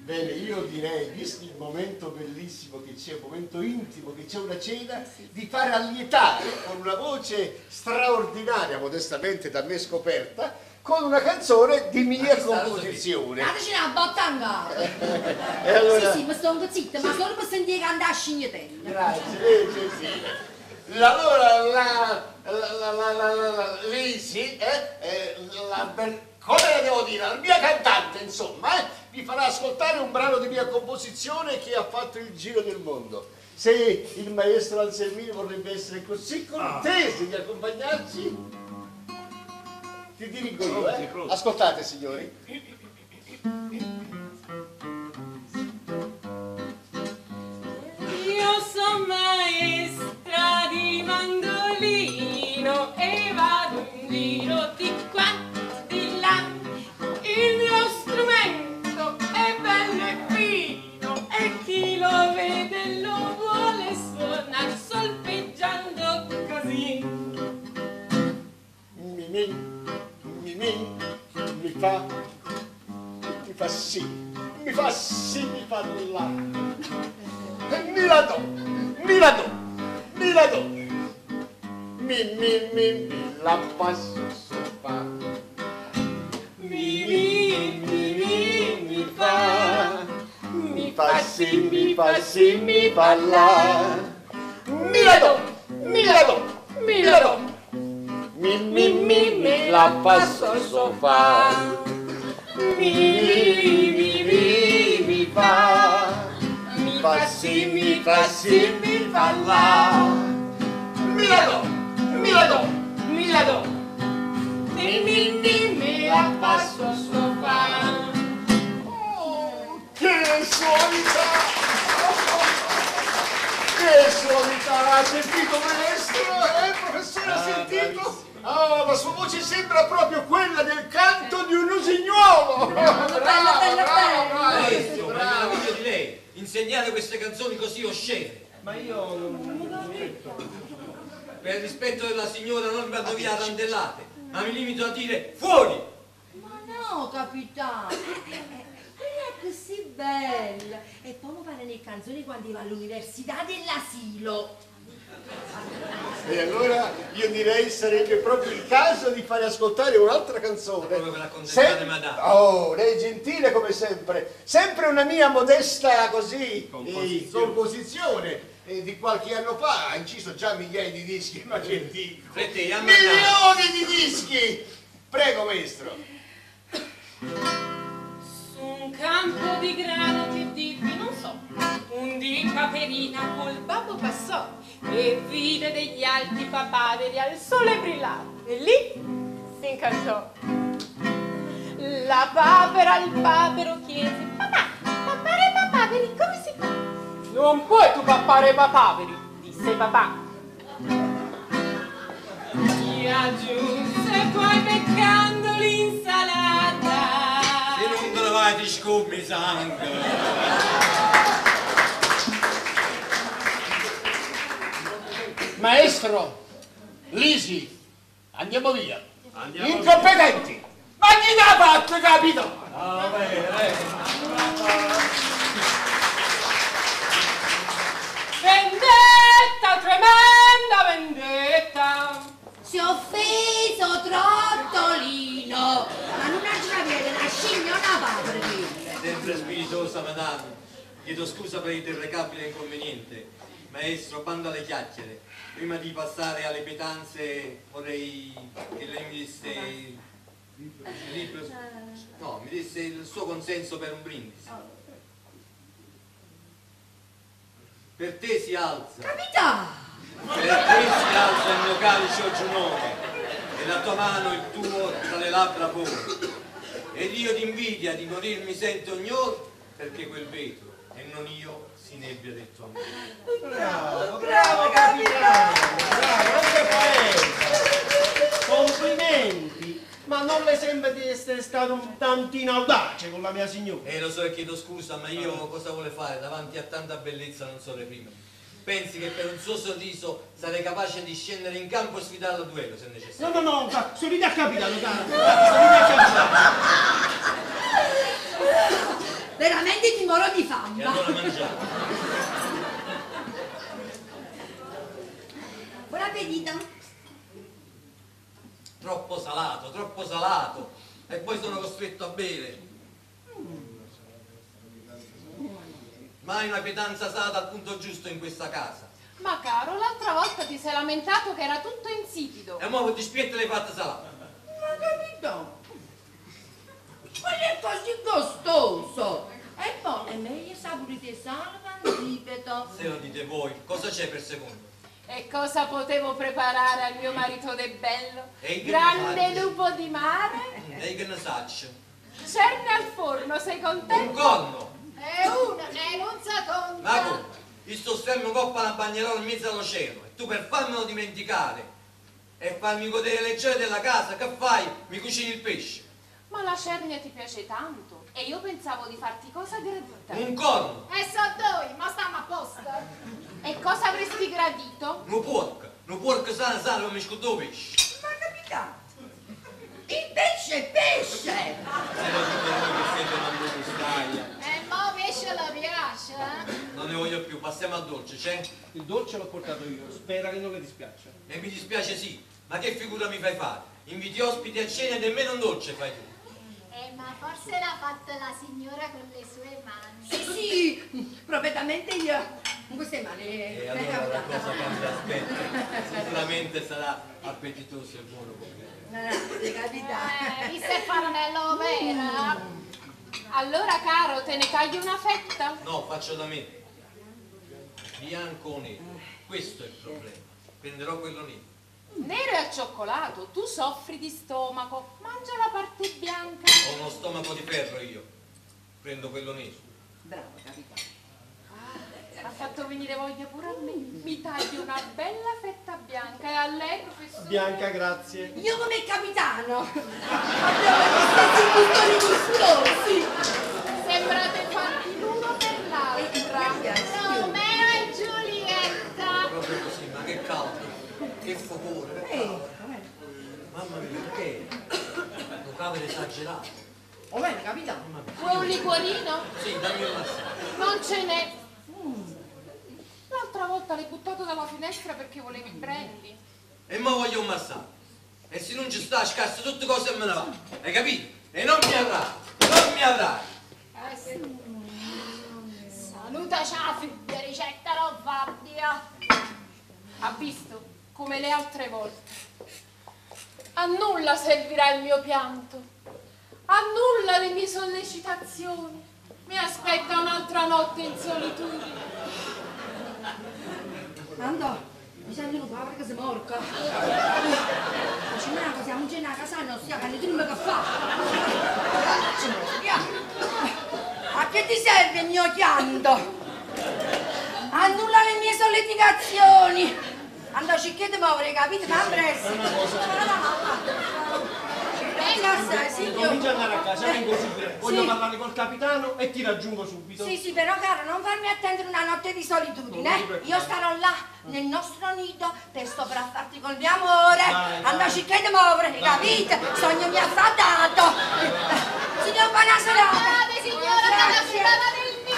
Bene, io direi, visto il momento bellissimo che c'è, un momento intimo, che c'è una cena, di fare allietare con una voce straordinaria, modestamente da me scoperta, con una canzone di mia composizione. Dateci una bottanga! E allora... Sì, sì, mi sto zitta, ma solo per sentire cantare a scignetella. Grazie, lei gentile. Allora, la... la... la... la... la... la... la... Lisi, eh? eh la... come la devo dire? La mia cantante, insomma, eh? Vi farà ascoltare un brano di mia composizione che ha fatto il giro del mondo. Se il maestro Anselmini vorrebbe essere così cortese di accompagnarci, ti dirigo io, eh? Ascoltate, signori. Io sono maestra di mandolino e vado in giro di qua, di là. Il mio strumento è bello e fino e chi lo vede lo vuole suonare solfeggiando così. Mi, mi, mi, mi, mi fa, mi fa sì, mi fa sì, mi fa là. Mi la do, mi la do, mi la do. Mi, mi, mi, mi la passo sopra. Mi, mi, mi, mi, mi fa. Mi fa sì, mi fa sì, mi fa là. Mi la do, mi la do, mi la do. Mi, mi, mi, mi la passo sopra. Mi, mi, mi, mi fa. Mi fa sì, mi fa sì, mi fa là. Mi la do, mi la do, mi la do. Mi, mi, mi, mi la passo sopra. Oh, che suavità! Che suavità! Ha sentito maestro? Eh, professore, ha sentito? Ah, la sua voce sembra proprio quella del canto di un usignuolo! Brava, brava, brava! Maestro, ma me la voglio di lei. Insegnare queste canzoni così oscene. Ma io non... Per rispetto della signora non mi vado via a randellate, ma mi limito a dire fuori! Ma no, capitano! Quella è così bella! E poi mi pare le canzoni quando va all'università dell'asilo! E allora io direi sarebbe proprio il caso di fare ascoltare un'altra canzone. Proprio per accontentate Sem- madame. Oh, lei è gentile come sempre. Sempre una mia modesta così Composizione. eh, composizione eh, di qualche anno fa. Ha inciso già migliaia di dischi, ma che dico? Frate, a Milioni di dischi! Prego, maestro. Su un campo di grano che dirvi non so, un di Caperina col babbo passò e vide degli alti papaveri al sole brillare e lì si incantò. La papera al papero chiese: papà, pappare papaveri, come si fa? Non puoi tu pappare papaveri, disse papà. Gli aggiunse poi beccando l'insalata: se non te la vai ti scopri sangue. Maestro, Lisi, andiamo via. Andiamo Incompetenti! Ma chi l'ha fatto, capito? Ah, bene, bene. Vendetta, tremenda vendetta! Si è offeso trottolino! Ma non ha capito, la scimmia è una papera quella! Sempre spiritosa, madame. Chiedo scusa per il deprecabile inconveniente. Maestro, bando alle chiacchiere. Prima di passare alle pietanze vorrei che lei mi desse... No, mi desse il suo consenso per un brindisi. Per te si alza. Capitano! Per te si alza il mio calice o giunone e la tua mano il tuo tra le labbra pone. Ed io d'invidia di morir mi sento ognor perché quel vetro e non io si nebbia detto a me. Bravo, bravo capitano! Bravo, anche poeta! Complimenti! Ma non le sembra di essere stato un tantino audace con la mia signora? Eh, lo so e chiedo scusa, ma io cosa vuole fare? Davanti a tanta bellezza non so reprimere. Pensi che per un suo sorriso sarei capace di scendere in campo e sfidarlo a duello se necessario? No, no, no, ca- solidarietà capitano, cara! Solidarietà capitano! veramente ti moro di E fame. allora mangiamo. Buon appetito. Troppo salato, troppo salato. E poi sono costretto a bere. Mai una pietanza salata al punto giusto in questa casa. Ma caro, l'altra volta ti sei lamentato che era tutto insipido. E ora ti spietto le fatte salate. Ma capito? Ma è così costoso. E poi è meglio saporite salva, ripeto. Se lo dite voi, cosa c'è per secondo? E cosa potevo preparare al mio marito de bello? E che Grande ne lupo di mare? E che ne saccio? Cerne al forno, sei contento? Un corno! E una ne non sa conta. Ma come? Io sto sempre coppa una bagnerola in mezzo all'oceano e tu per farmelo dimenticare e farmi godere le gioie della casa, che fai? Mi cucini il pesce. Ma la cernia ti piace tanto e io pensavo di farti cosa gradita. Un corno! E so due, ma stiamo a posto. E cosa avresti gradito? Un porco! Un porco sana sana come scudo pesce! Ma capitano, il pesce è pesce. Se lo dite voi che siete una buona E mo pesce la piace, eh? non ne voglio più, passiamo al dolce, c'è? Il dolce l'ho portato io, spera che non le dispiaccia. E mi dispiace sì, ma che figura mi fai fare? Inviti ospiti a cena e nemmeno un dolce fai tu. Eh, ma forse l'ha fatto la signora con le sue mani. Sì, sì, propriamente io. Con queste mani. E allora la cosa cambia aspetto. Sicuramente sarà appetitoso e buono come Eh, capita. Eh, visto il farnello vera. Allora caro, te ne taglio una fetta? No, faccio da me. Bianco o nero? Questo è il problema. Prenderò quello nero. Nero e al cioccolato, tu soffri di stomaco, mangia la parte bianca. Ho uno stomaco di ferro io. Prendo quello nero. Bravo, capitano. Ha fatto venire voglia pure a me. Mi taglio una bella fetta bianca e a lei, professore? Bianca, grazie. Io come capitano. Abbiamo gli stessi gustoni gustosi. Sembrate fatti l'uno per l'altra. Romeo e Giulietta. Proprio così, ma che caldo. Che focore. Eh, Mamma mia, che è? Un cavolo esagerato. va bene, capitano. Vuoi un liquorino? Sì, dammi un massaggio. Non ce n'è. L'altra volta l'hai buttato dalla finestra perché volevi il brandy. E mo voglio un massaggio. E se non ci sta, scasso tutte cose e me ne va. Hai capito? E non mi avrai. Non mi avrai. Eh sì. Salutaci la figlia, ricetta Rovabbia. Ha visto? Come le altre volte. A nulla servirà il mio pianto. A nulla le mie sollecitazioni. Mi aspetta un'altra notte in solitudine. Andò, mi sento un po' che si morca. Facciamo siamo già a casa, non stiamo a dimmi che fa. A che ti serve il mio pianto? Annulla le mie sollecitazioni. Andò, cercate di muovere, capite? Ma presto. Grazie, signor. Comincia ad andare a casa, vengo subito. Voglio Sì. parlare col capitano e ti raggiungo subito. Sì, sì, però caro, non farmi attendere una notte di solitudine. eh. Io starò là, nel nostro nido, per sopraffarti col mio amore. Vai, vai. Andò, cercate di muovere, capite? Sogno mi ha fadato. Signor, buona serata. Guardate, signora, dalla figura del mio.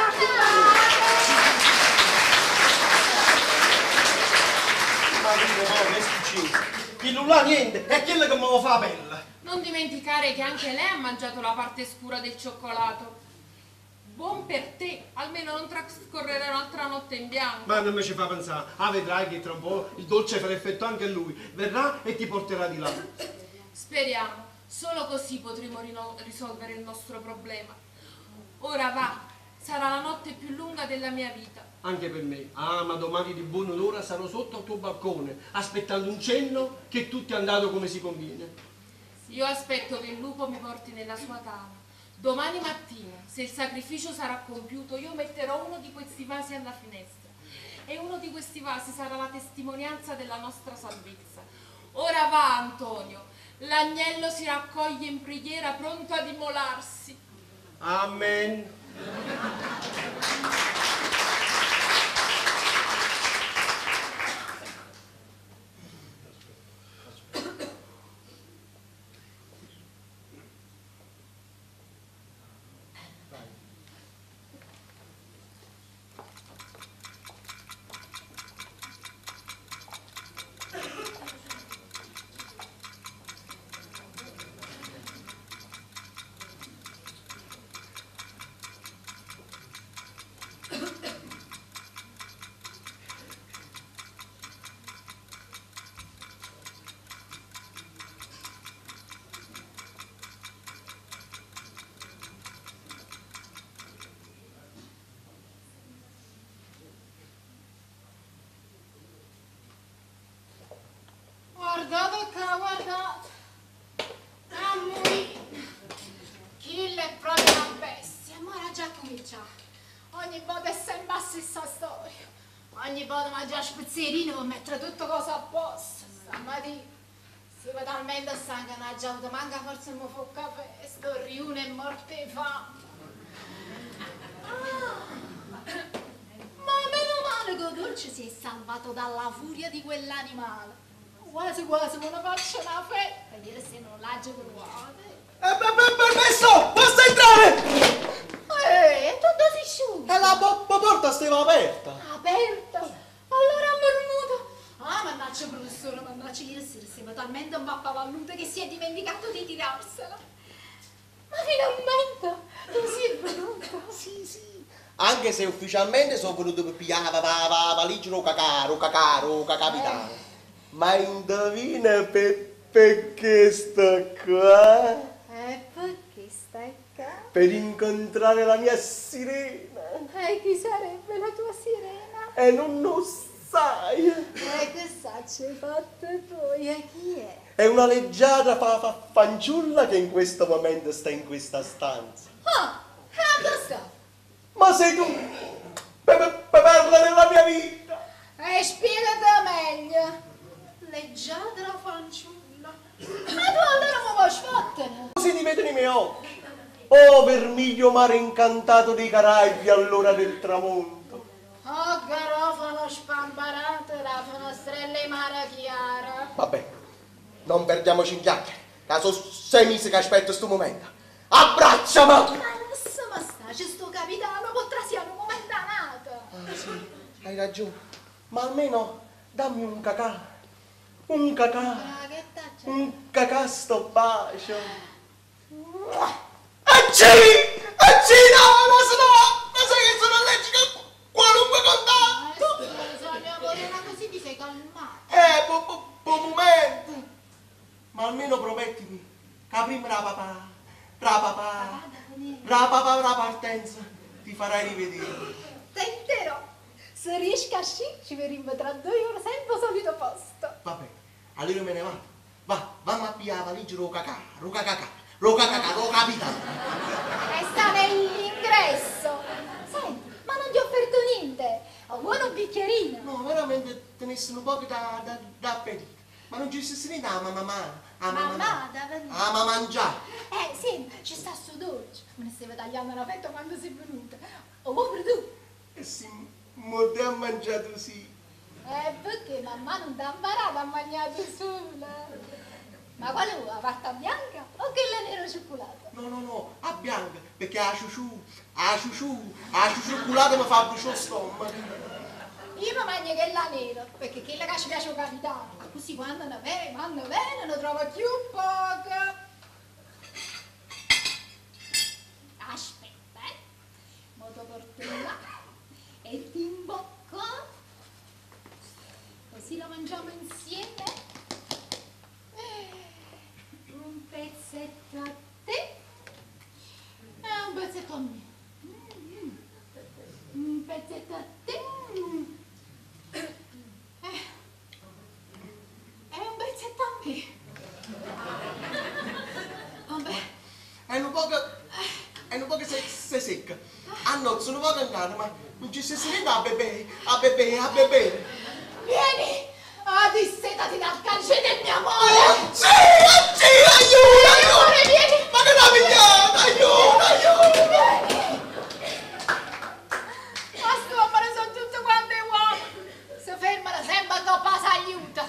Ma dico, no, che succede? Chi nulla niente, è quello che mi lo fa la pelle. Non dimenticare che anche lei ha mangiato la parte scura del cioccolato. Buon per te, almeno non trascorrere un'altra notte in bianco. Ma non mi ci fa pensare. Ah, vedrai che tra un po' il dolce farà effetto anche a lui. Verrà e ti porterà di là. Speriamo, solo così potremo rino- risolvere il nostro problema. Ora va, sarà la notte più lunga della mia vita. Anche per me. Ah, ma domani di buon'ora sarò sotto al tuo balcone, aspettando un cenno che tutto è andato come si conviene. Io aspetto che il lupo mi porti nella sua tana. Domani mattina, se il sacrificio sarà compiuto, io metterò uno di questi vasi alla finestra. E uno di questi vasi sarà la testimonianza della nostra salvezza. Ora va, Antonio. L'agnello si raccoglie in preghiera, pronto ad immolarsi. Amen. sminciare. Ogni volta è sempre la stessa storia. Ogni volta mangia spezzerino per mettere tutte cose a posto. Stamattina si va talmente stanca che non ha già avuto manca forse mi fa caffè. Sto riune è morto di fame. Ah. Ma meno male che Dolce si è salvato dalla furia di quell'animale. Quasi quasi me ne faccio una fetta. Per dire se non l'ha già provato. Eh, permesso! Basta entrare! Eh, tutto si sciuga. E la po po porta stava aperta. Aperta? Allora ha mormuto. Ah, mannaggia professore, mannaggia ieri sera siamo talmente impappavalluta che si è dimenticato di tirarsela. Ma finalmente tu sei venuto. Sì, sì. Anche se ufficialmente sono venuto per pigliare la va, va, valigia o cacà, o cacà, o capitano. Eh. Ma indovina per, perché sto qua? Eh, perché stai qua? Per incontrare la mia sirena. E chi sarebbe la tua sirena? E non lo sai. E che sa ci hai fatto poi? E chi è? È una leggiadra fa, fa, fanciulla che in questo momento sta in questa stanza. Ah, e dove sta? Ma sei tu per, per, per parla della mia vita. E spiegati meglio. Leggiadra fanciulla. Ma tu allora mi vuoi sfottere? Così ti vedono i miei occhi. Oh, vermiglio mare incantato dei Caraibi all'ora del tramonto. Oh, garofano spamparato, la finestrella in mare chiara. Vabbè, non perdiamoci in chiacchiere. Caso sei mesi che aspetto sto momento. Abbracciami! Ma insomma sta, c'è sto capitano, potrà sia un momentanato. Ah sì, hai ragione. Ma almeno dammi un cacà. Un cacà. Ah, che taccia? Un cacà sto bacio. Acci! Acci, no, no, sono... Ma sai che sono allergico a qualunque contatto? Eh, scusa, mia morena, così ti sei calmato. Eh, buon bu, bu momento. Ma almeno promettimi che prima la papà, la papà, la papà, la partenza, ti farai rivedere. Tenterò. Se riesci a sci, ci vedremo tra due ore sempre al solito posto. Vabbè, allora me ne vado. Va, vammi a pigliare la valigia ro cacà, ro cacà, ro cacà, ro capitano. E sta nell'ingresso. Senti, ma non ti ho offerto niente. Vuoi un bicchierino? No, veramente tenessero un po' da, da, da appetito. Ma non ci stessi niente a mamma, a mamma, Mamma, da venire. a mamma mangiare. Eh, sì, ci sta sto dolce. Me ne stava tagliando una fetta quando sei venuta. O vuoi per tu? E sì, mo te ha mangiato sì. Eh, perché mamma non ti ha imparato a mangiare sola? Ma quale vuoi, la carta bianca o quella nero cioccolato? No, no, no, a bianca, perché a ciuciù, a ciuciù, a ciucciolato mi fa bruciare lo stomaco. Io mi mangio quella nera, perché quella che ci piace al capitano. Così quando ne viene, quando viene, ne trova più poco. Aspetta, eh. Mo ti porto là e ti imbocco. Così lo mangiamo insieme. Un pezzetto a te e un pezzetto a me. Mm. Un pezzetto a te e un pezzetto a me. Vabbè. È un po' che... è un po' che sei, sei secca. A nozze non vado andare, ma non ci sei niente a bere, a bere, a bere. Vieni! Ah, dissetati dal calce del mio amore! Sì, sì, aiuto, aiuto! Amore, vieni! Ma che l'ha pigliata, aiuto, aiuto! Vieni! Ma sto amore sono tutte quante uomini! Si fermano sempre dopo la aiuta!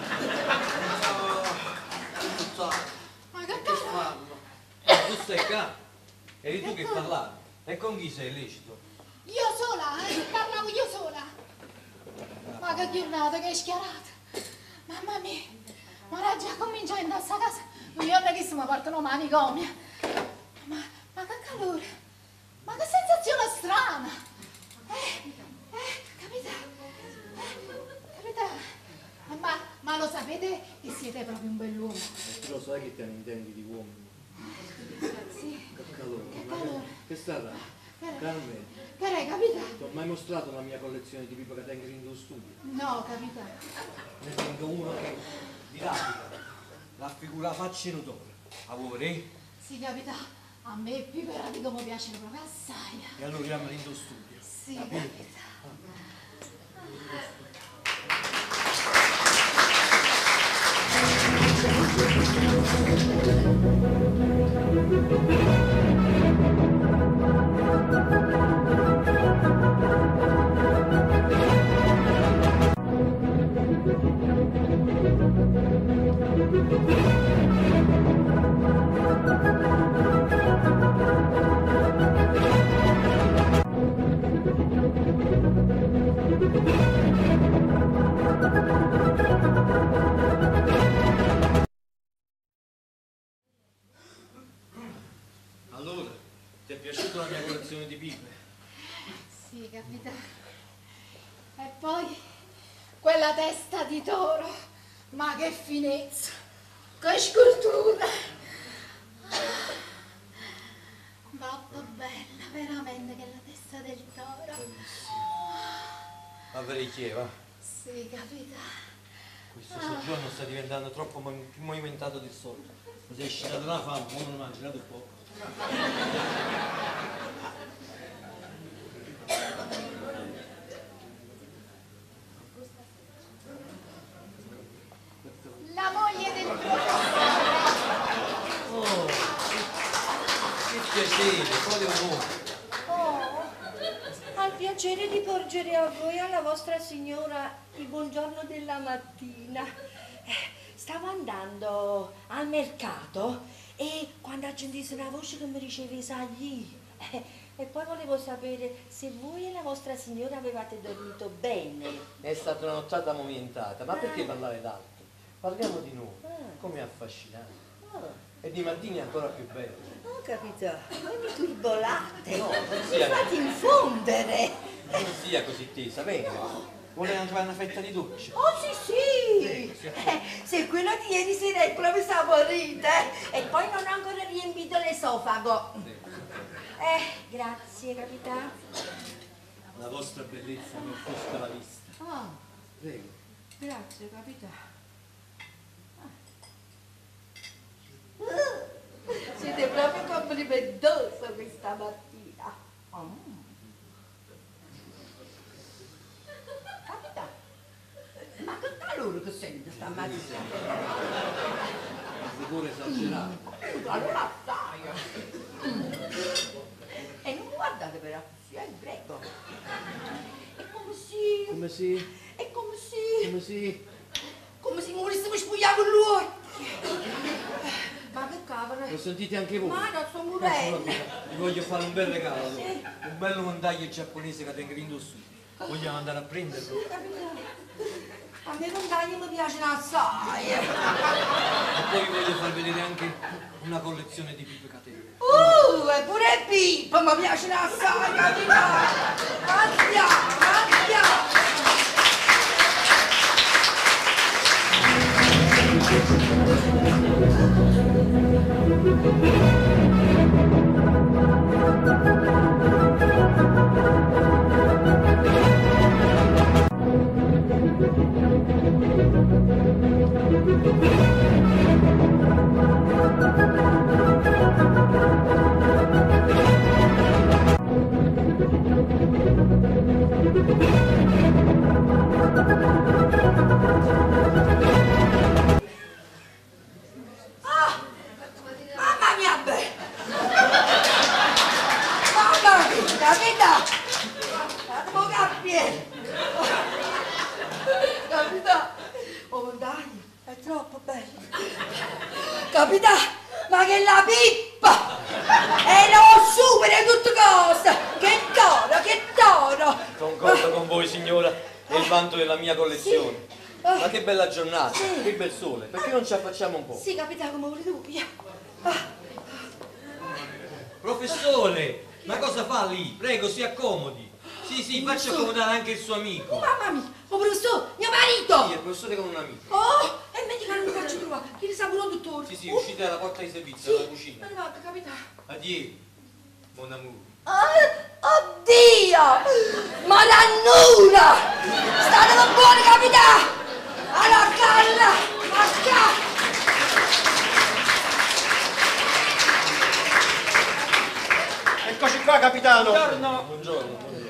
Ma che Che fanno? Ma tu stai qua? Eri tu che parlavi? E con chi sei lecito? Io sola, eh? Parlavo io sola! Ma che giornata, che schiarata! Mamma mia! Ma era già cominciato in questa casa! Due giorni che si mi portano manicomio! Ma, ma che calore! Ma che sensazione strana! Eh, eh, capitano! Eh, capitano! Ma, ma lo sapete che siete proprio un bell'uomo? Tu lo sai che te ne intendi di uomini? Sì. Che calore. Che calore. Che è stata? Carmen, Che re, capitano? ti ho mai mostrato la mia collezione di pipe che tengo in tuo studio? No, capitano. Ne tengo uno che di rapida raffigura la faccia in odore. A voi? Sì, capitano. A me più per come piacciono proprio assai. E allora andiamo in studio. Sì, capita. Allora, ti è piaciuta la mia collezione di pipe? Sì, capitano. E poi quella testa di toro, ma che finezza, che scultura. Troppo bella, veramente, che la testa del toro. Va verifiche, va. Sì, capitano. Questo soggiorno sta diventando troppo più movimentato del solito. Mi sei scinato la fame, ma non mangi, dato un po'. La moglie del professore. Oh, che piacere, quale onore. Oh, al piacere di porgere a voi e alla vostra signora il buongiorno della mattina. Eh, Stavo andando al mercato e quando ho sentito una voce che mi diceva i sagli, eh, e poi volevo sapere se voi e la vostra signora avevate dormito bene. È stata una nottata movimentata, ma perché parlare d'altro? Parliamo di noi, come affascinante. E di mattini ancora più bello. Oh, capito? Voi mi turbolate, No, non mi sia- fate infondere. Non sia così tesa, venga. Vuole anche fare una fetta di doccia? Oh sì sì, Sì, sì. Eh, se quello di ieri sera è proprio saporito, eh. E poi non ho ancora riempito l'esofago. Eh, grazie capitano. La vostra bellezza mi offusca la vista. Oh, Prego. grazie capitano. Ah. Siete proprio complimentoso questa mattina. Oh. Capitano, ma che calore che sente stamattina? Un rigore esagerato. Allora sai. E non guardate però, sì, è greco. È come se... Come si? È come se... Come si? Come se mi volessimo spogliare con lui. Ma che cavolo. Lo sentite anche voi? Ma non sto Allora, morendo. vi voglio fare un bel regalo allora. Sì. Un bello montaglio giapponese che tengo in su. Vogliamo andare a prenderlo? Sì, capitano. A me non taglio mi piacciono assai. E poi vi voglio far vedere anche una collezione di pipe catene. Uh, e pure Pippo mi piacciono assai, capitano. Andiamo, andiamo. Ah, mamma mia, beh. Mamma mia, capita? Andiamo cappie. Capita? Oh, dai, è troppo bello. Capita? Ma che la pippa! E lo supera tutte cose! Che toro, che toro! Concordo con voi signora, è il vanto della mia collezione. Ma che bella giornata, Sì. che bel sole, perché non ci affacciamo un po'? Sì, capita come vuoi tu, via. Ah, Professore, ma cosa fa lì? Prego, si accomodi. Sì, sì, faccia accomodare anche il suo amico. mamma mia, oh professore, mio Sì, marito! il professore con un amico. Oh, e metti che non mi faccio trovare, che ne sa pure un dottore. Sì, sì, Oh, uscite dalla porta di servizio, sì, dalla cucina. arrivato, capita. Addio, mon amour. Oh, oddio! Ma rannura! State buoni, capità! Alla calla! Macca! E Eccoci qua, capitano. Buongiorno. Buongiorno, buongiorno.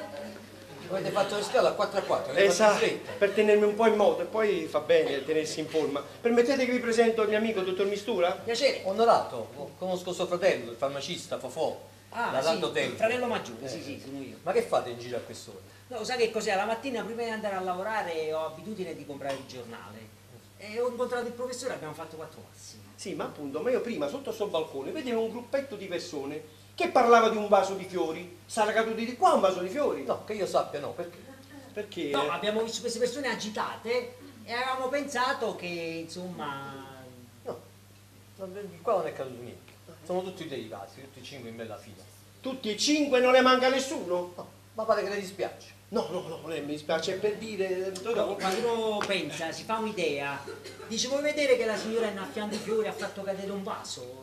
Avete fatto le scale a quattro a quattro, le Esatto, fate in fretta. per tenermi un po' in moto e poi fa bene tenersi in forma. Permettete che vi presento il mio amico, dottor Mistura? Piacere. Onorato, conosco suo fratello, il farmacista Fofò, Ah, da sì, tanto il tempo. fratello maggiore, Eh. sì, sì, sono io. Ma che fate in giro a quest'ora? No, sai che cos'è? La mattina prima di andare a lavorare ho abitudine di comprare il giornale. E ho incontrato il professore, abbiamo fatto quattro passi. Sì, ma appunto, ma io prima sotto sto balcone vedevo un gruppetto di persone che parlava di un vaso di fiori. Sarà caduto di qua un vaso di fiori? No, che io sappia no, perché? Perché? No, abbiamo visto queste persone agitate e avevamo pensato che, insomma... No, non- qua non è caduto niente. Sono tutti dei vasi, tutti e cinque in bella fila. Tutti e cinque non ne manca nessuno? No, ma pare che le dispiace. No, no, no, non è- mi dispiace, è per dire... No, quando uno pensa, si fa un'idea, dice vuoi vedere che la signora innaffiando i fiori ha fatto cadere un vaso?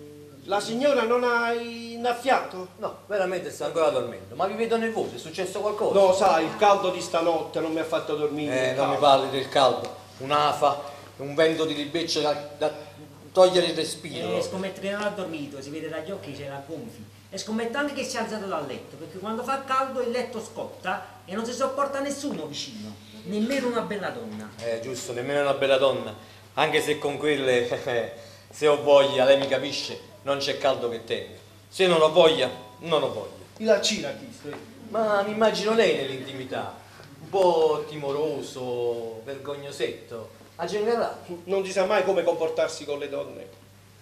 La signora non ha innaffiato? No, veramente sta ancora dormendo. Ma vi vedo nervoso, è successo qualcosa? No, sai, il caldo di stanotte non mi ha fatto dormire. Eh, il non mi caldo. parli del caldo. Un'afa, un vento di libeccio da, da togliere il respiro. E scommetto che non ha dormito, si vede dagli occhi c'era gonfi. E scommetto anche che si è alzato dal letto, perché quando fa caldo il letto scotta e non si sopporta nessuno vicino, nemmeno una bella donna. Eh, giusto, nemmeno una bella donna. Anche se con quelle, se ho voglia, lei mi capisce, non c'è caldo che tenga. Se non ho voglia, non ho voglia. Il accino ha chiesto. Ma mi immagino lei nell'intimità, un po' timoroso, vergognosetto, a generale. Non si sa mai come comportarsi con le donne.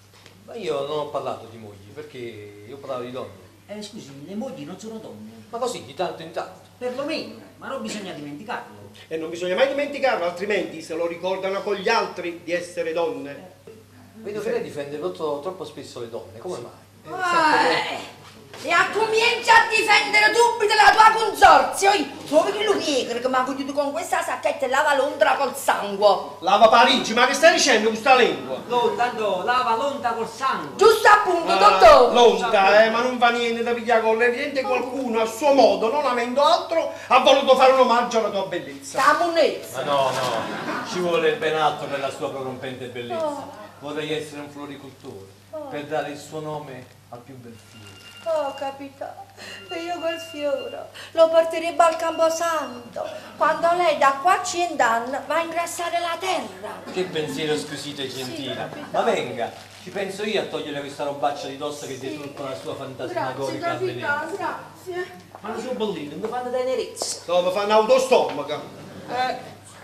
Ma io non ho parlato di mogli, perché io parlavo di donne. Eh scusi, le mogli non sono donne, Ma così, di tanto in tanto. perlomeno, ma non bisogna dimenticarlo. E non bisogna mai dimenticarlo, altrimenti se lo ricordano con gli altri di essere donne. Vedo che lei difende troppo, troppo spesso le donne, come mai? Eh, e comincia a difendere subito la tua consorzio. Trovi che lo piegre che mi ha cogliuto con questa sacchetta e lava Londra col sangue. Lava Parigi, ma che stai dicendo con questa lingua? No, tanto lava l'onda col sangue. Giusto appunto, Ah, dottore. Lonta, eh, ma non va niente da pigliare con l'evidente qualcuno a suo modo, non avendo altro, ha voluto fare un omaggio alla tua bellezza. Camunezza. Ma no, no, ci vuole ben altro per la sua prorompente bellezza. Vorrei essere un floricoltore, per dare il suo nome al più bel fiore. Oh, capitano, e io quel fiore lo porterebbe al Camposanto. Quando lei da qua a cento anni va a ingrassare la terra. Che pensiero squisito e gentile. capitano. Ma venga, ci penso io a togliere questa robaccia di dosso che deturpa la sua fantasmagorica avvenenza. grazie. Ma non sono bollino, mi fanno tenerezza. No, mi fa un'autostomaca. Eh,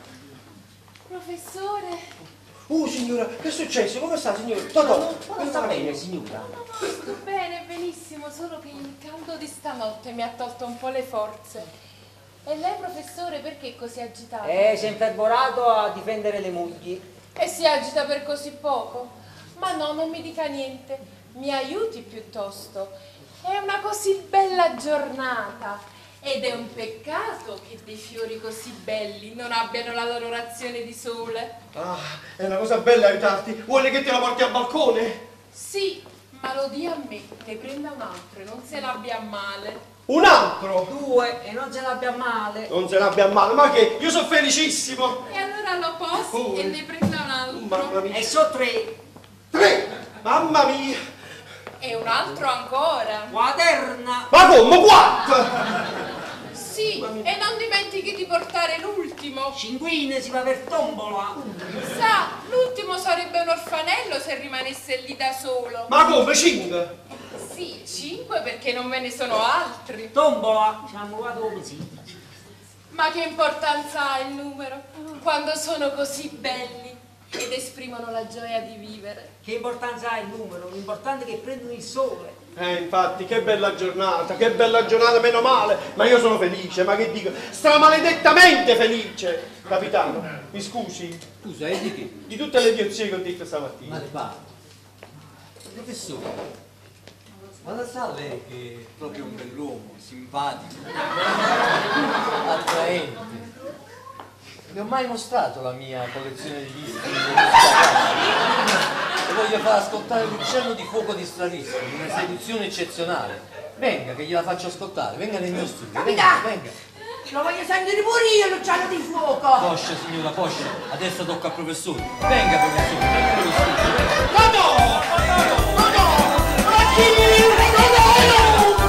Professore, Uh, signora, che è successo? Come sta, signora? Totò, non sta bene, signora. sto bene, benissimo, solo che il caldo di stanotte mi ha tolto un po' le forze. E lei, professore, perché è così agitato? Eh, si è infervorato a difendere le mogli. E si agita per così poco? Ma no, non mi dica niente, mi aiuti piuttosto. È una così bella giornata ed è un peccato che dei fiori così belli non abbiano la loro razione di sole. Ah, è una cosa bella aiutarti. Vuole che te la porti al balcone? Sì, ma lo dia a me, ne prenda un altro e non se l'abbia a male. Un altro? Due, e non ce l'abbia male. Non se l'abbia a male, ma che? Io sono felicissimo. E allora lo posi Oh, e ne prenda un altro. Mamma mia. E so tre. Tre! Mamma mia! E un altro ancora. Quaterna. Ma come? Quattro! Sì, e non dimentichi di portare l'ultimo. Cinquine si va per tombola. Sa, l'ultimo sarebbe un orfanello se rimanesse lì da solo. Ma come? Cinque? Sì, cinque perché non ve ne sono altri. Tombola. Ci hanno provato così. Ma che importanza ha il numero quando sono così belli ed esprimono la gioia di vivere? Che importanza ha il numero? L'importante è che prendono il sole. Eh, infatti, che bella giornata, che bella giornata, meno male. Ma io sono felice, ma che dico? Stramaledettamente felice. Capitano, mi scusi Scusa, e di che? di tutte le idiozie che ho detto stamattina. Ma le parlo. Professore, ma la sa lei che è proprio un bell'uomo, simpatico, attraente. Vi ho mai mostrato la mia collezione di dischi e voglio far ascoltare l'uccello di fuoco di Stravinsky, una seduzione eccezionale. Venga che gliela faccio ascoltare, venga nel mio studio, venga, Capitano! venga. Lo voglio sentire pure io, l'uccello di fuoco. Poscia signora, poscia, adesso tocca al professore. Venga professore, venga nello studio, venga. Ma no! Ma no! Ma no! Ma chi? Ma no!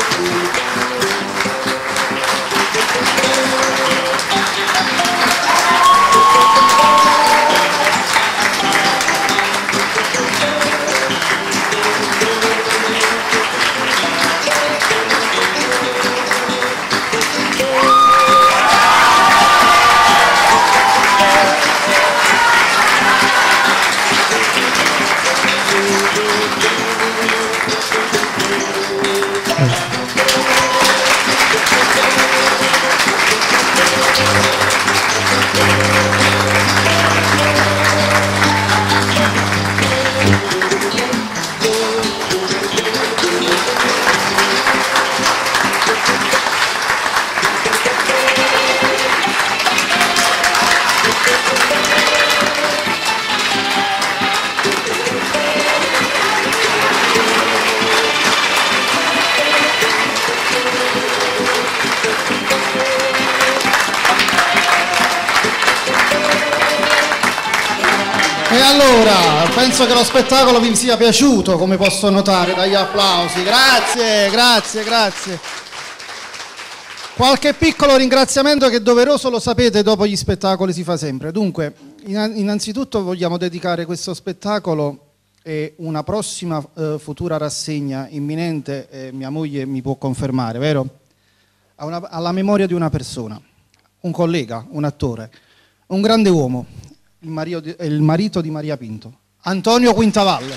E allora, penso che lo spettacolo vi sia piaciuto, come posso notare dagli applausi. Grazie, grazie, grazie. Qualche piccolo ringraziamento che è doveroso, lo sapete, dopo gli spettacoli si fa sempre. Dunque, innanzitutto vogliamo dedicare questo spettacolo e una prossima eh, futura rassegna imminente, eh, mia moglie mi può confermare, vero? A una, alla memoria di una persona, un collega, un attore, un grande uomo, il marito di, il marito di Maria Pinto, Antonio Quintavalle.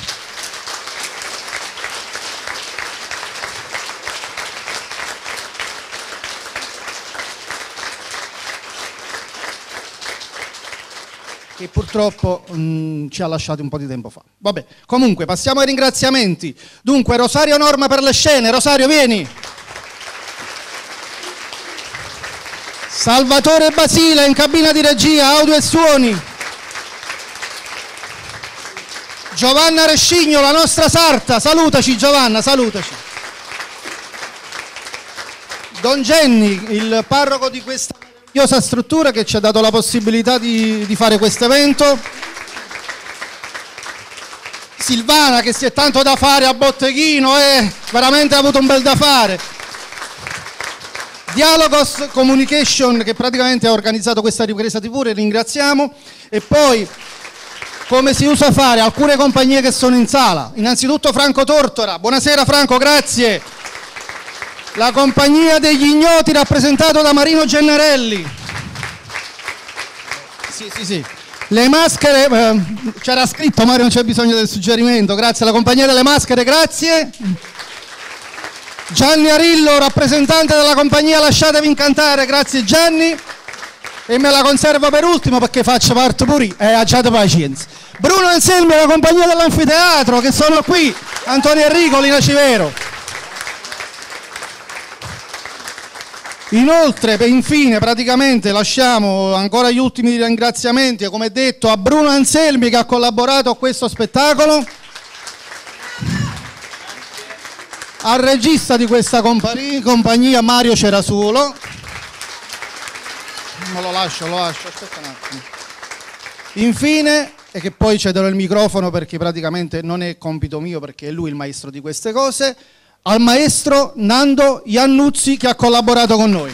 Che purtroppo mh, ci ha lasciati un po' di tempo fa. Vabbè, comunque passiamo ai ringraziamenti. Dunque, Rosario Norma per le scene. Rosario, vieni. Salvatore Basile in cabina di regia, audio e suoni. Giovanna Rescigno, la nostra sarta. Salutaci Giovanna, salutaci. Don Genni, il parroco di questa meravigliosa struttura che ci ha dato la possibilità di, di fare questo evento. Silvana che si è tanto da fare a Botteghino e veramente ha avuto un bel da fare. Dialogos Communication che praticamente ha organizzato questa ripresa tivù, e ringraziamo. E poi, come si usa fare, alcune compagnie che sono in sala. Innanzitutto Franco Tortora. Buonasera Franco, grazie. La compagnia degli ignoti rappresentato da Marino Gennarelli. Sì, sì, sì. Le maschere, eh, c'era scritto Mario, non c'è bisogno del suggerimento. Grazie alla compagnia delle maschere, grazie. Gianni Arillo, rappresentante della compagnia Lasciatevi Incantare, grazie Gianni. E me la conservo per ultimo perché faccio parte pure io, eh, abbiate pazienza. Bruno Anselmi, la compagnia dell'anfiteatro, che sono qui. Antonio Enrico, Lina Civero. Inoltre, infine, praticamente lasciamo ancora gli ultimi ringraziamenti, come detto, a Bruno Anselmi che ha collaborato a questo spettacolo, al regista di questa compagnia Mario Cerasulo. Ma lo lascio, lo lascio, aspetta un attimo. Infine, e che poi cederò il microfono perché praticamente non è compito mio perché è lui il maestro di queste cose, al maestro Nando Iannuzzi che ha collaborato con noi.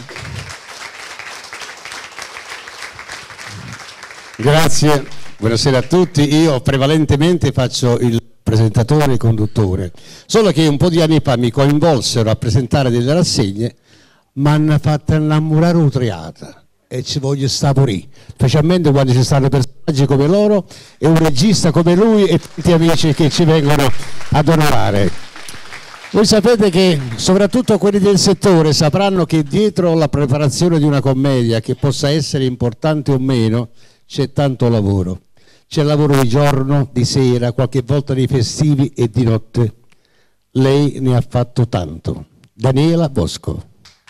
Grazie, buonasera a tutti. Io prevalentemente faccio il presentatore e conduttore, solo che un po' di anni fa mi coinvolsero a presentare delle rassegne, ma hanno fatto innamorare utriata e ci voglio stare, specialmente quando ci stanno personaggi come loro e un regista come lui e tanti amici che ci vengono ad onorare. Voi sapete che soprattutto quelli del settore sapranno che dietro la preparazione di una commedia, che possa essere importante o meno, c'è tanto lavoro. C'è lavoro di giorno, di sera, qualche volta di festivi e di notte. Lei ne ha fatto tanto. Daniela Bosco.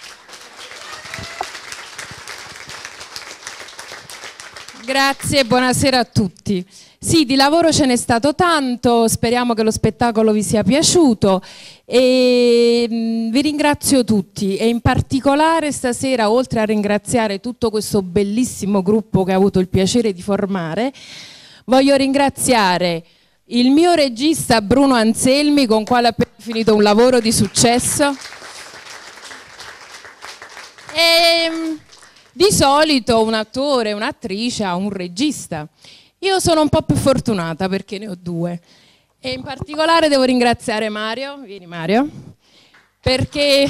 Grazie, buonasera a tutti. Sì, di lavoro ce n'è stato tanto, speriamo che lo spettacolo vi sia piaciuto e mh, vi ringrazio tutti e in particolare stasera, oltre a ringraziare tutto questo bellissimo gruppo che ho avuto il piacere di formare, voglio ringraziare il mio regista Bruno Anselmi, con quale ho appena finito un lavoro di successo. E, di solito un attore, un'attrice ha un regista. Io sono un po' più fortunata perché ne ho due. E in particolare devo ringraziare Mario, vieni Mario, perché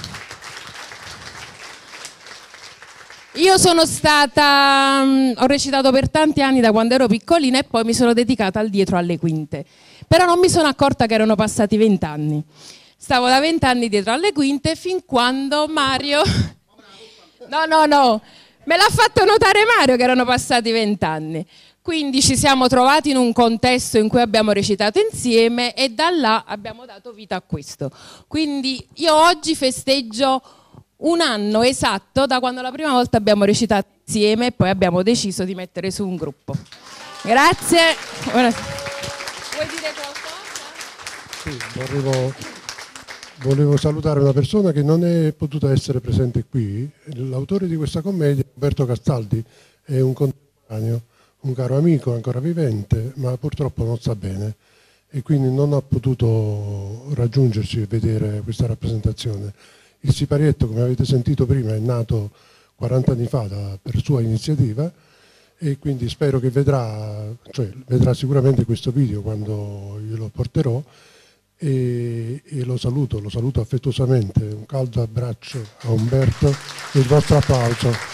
io sono stata, ho recitato per tanti anni da quando ero piccolina e poi mi sono dedicata al dietro alle quinte. Però non mi sono accorta che erano passati vent'anni. Stavo da vent'anni dietro alle quinte fin quando Mario... No, no, no, me l'ha fatto notare Mario che erano passati vent'anni. Quindi ci siamo trovati in un contesto in cui abbiamo recitato insieme e da là abbiamo dato vita a questo. Quindi io oggi festeggio un anno esatto da quando la prima volta abbiamo recitato insieme e poi abbiamo deciso di mettere su un gruppo. Grazie. Buonasera. Vuoi dire qualcosa? Sì, volevo, volevo salutare una persona che non è potuta essere presente qui. L'autore di questa commedia, Roberto Castaldi, è un contemporaneo, un caro amico ancora vivente, ma purtroppo non sta bene e quindi non ha potuto raggiungerci e vedere questa rappresentazione. Il Siparietto, come avete sentito prima, è nato quaranta anni fa da, per sua iniziativa e quindi spero che vedrà, cioè vedrà sicuramente questo video quando glielo porterò e, e lo saluto, lo saluto affettuosamente. Un caldo abbraccio a Umberto e il vostro applauso.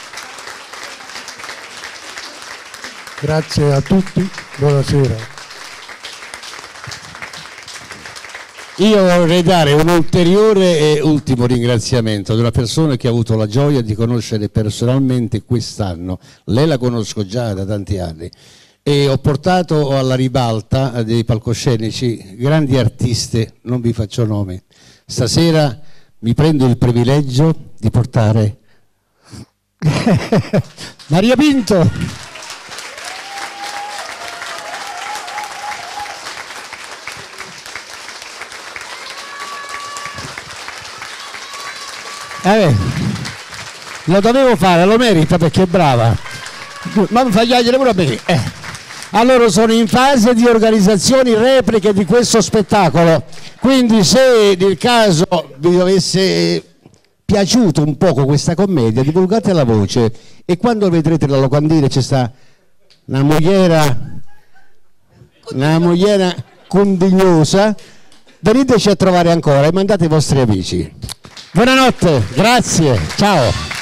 Grazie a tutti, buonasera. Io vorrei dare un ulteriore e ultimo ringraziamento ad una persona che ho avuto la gioia di conoscere personalmente quest'anno. Lei la conosco già da tanti anni e ho portato alla ribalta dei palcoscenici grandi artiste, non vi faccio nomi. Stasera mi prendo il privilegio di portare Maria Pinto. Eh, lo dovevo fare, lo merita perché è brava, ma mi fai chiedere pure a me. Eh. Allora sono in fase di organizzazioni repliche di questo spettacolo, quindi se nel caso vi dovesse piaciuto un poco questa commedia, divulgate la voce e quando vedrete la locandina c'è sta una mogliera, una mogliera condignosa, veniteci a trovare ancora e mandate i vostri amici. Buonanotte, grazie, ciao.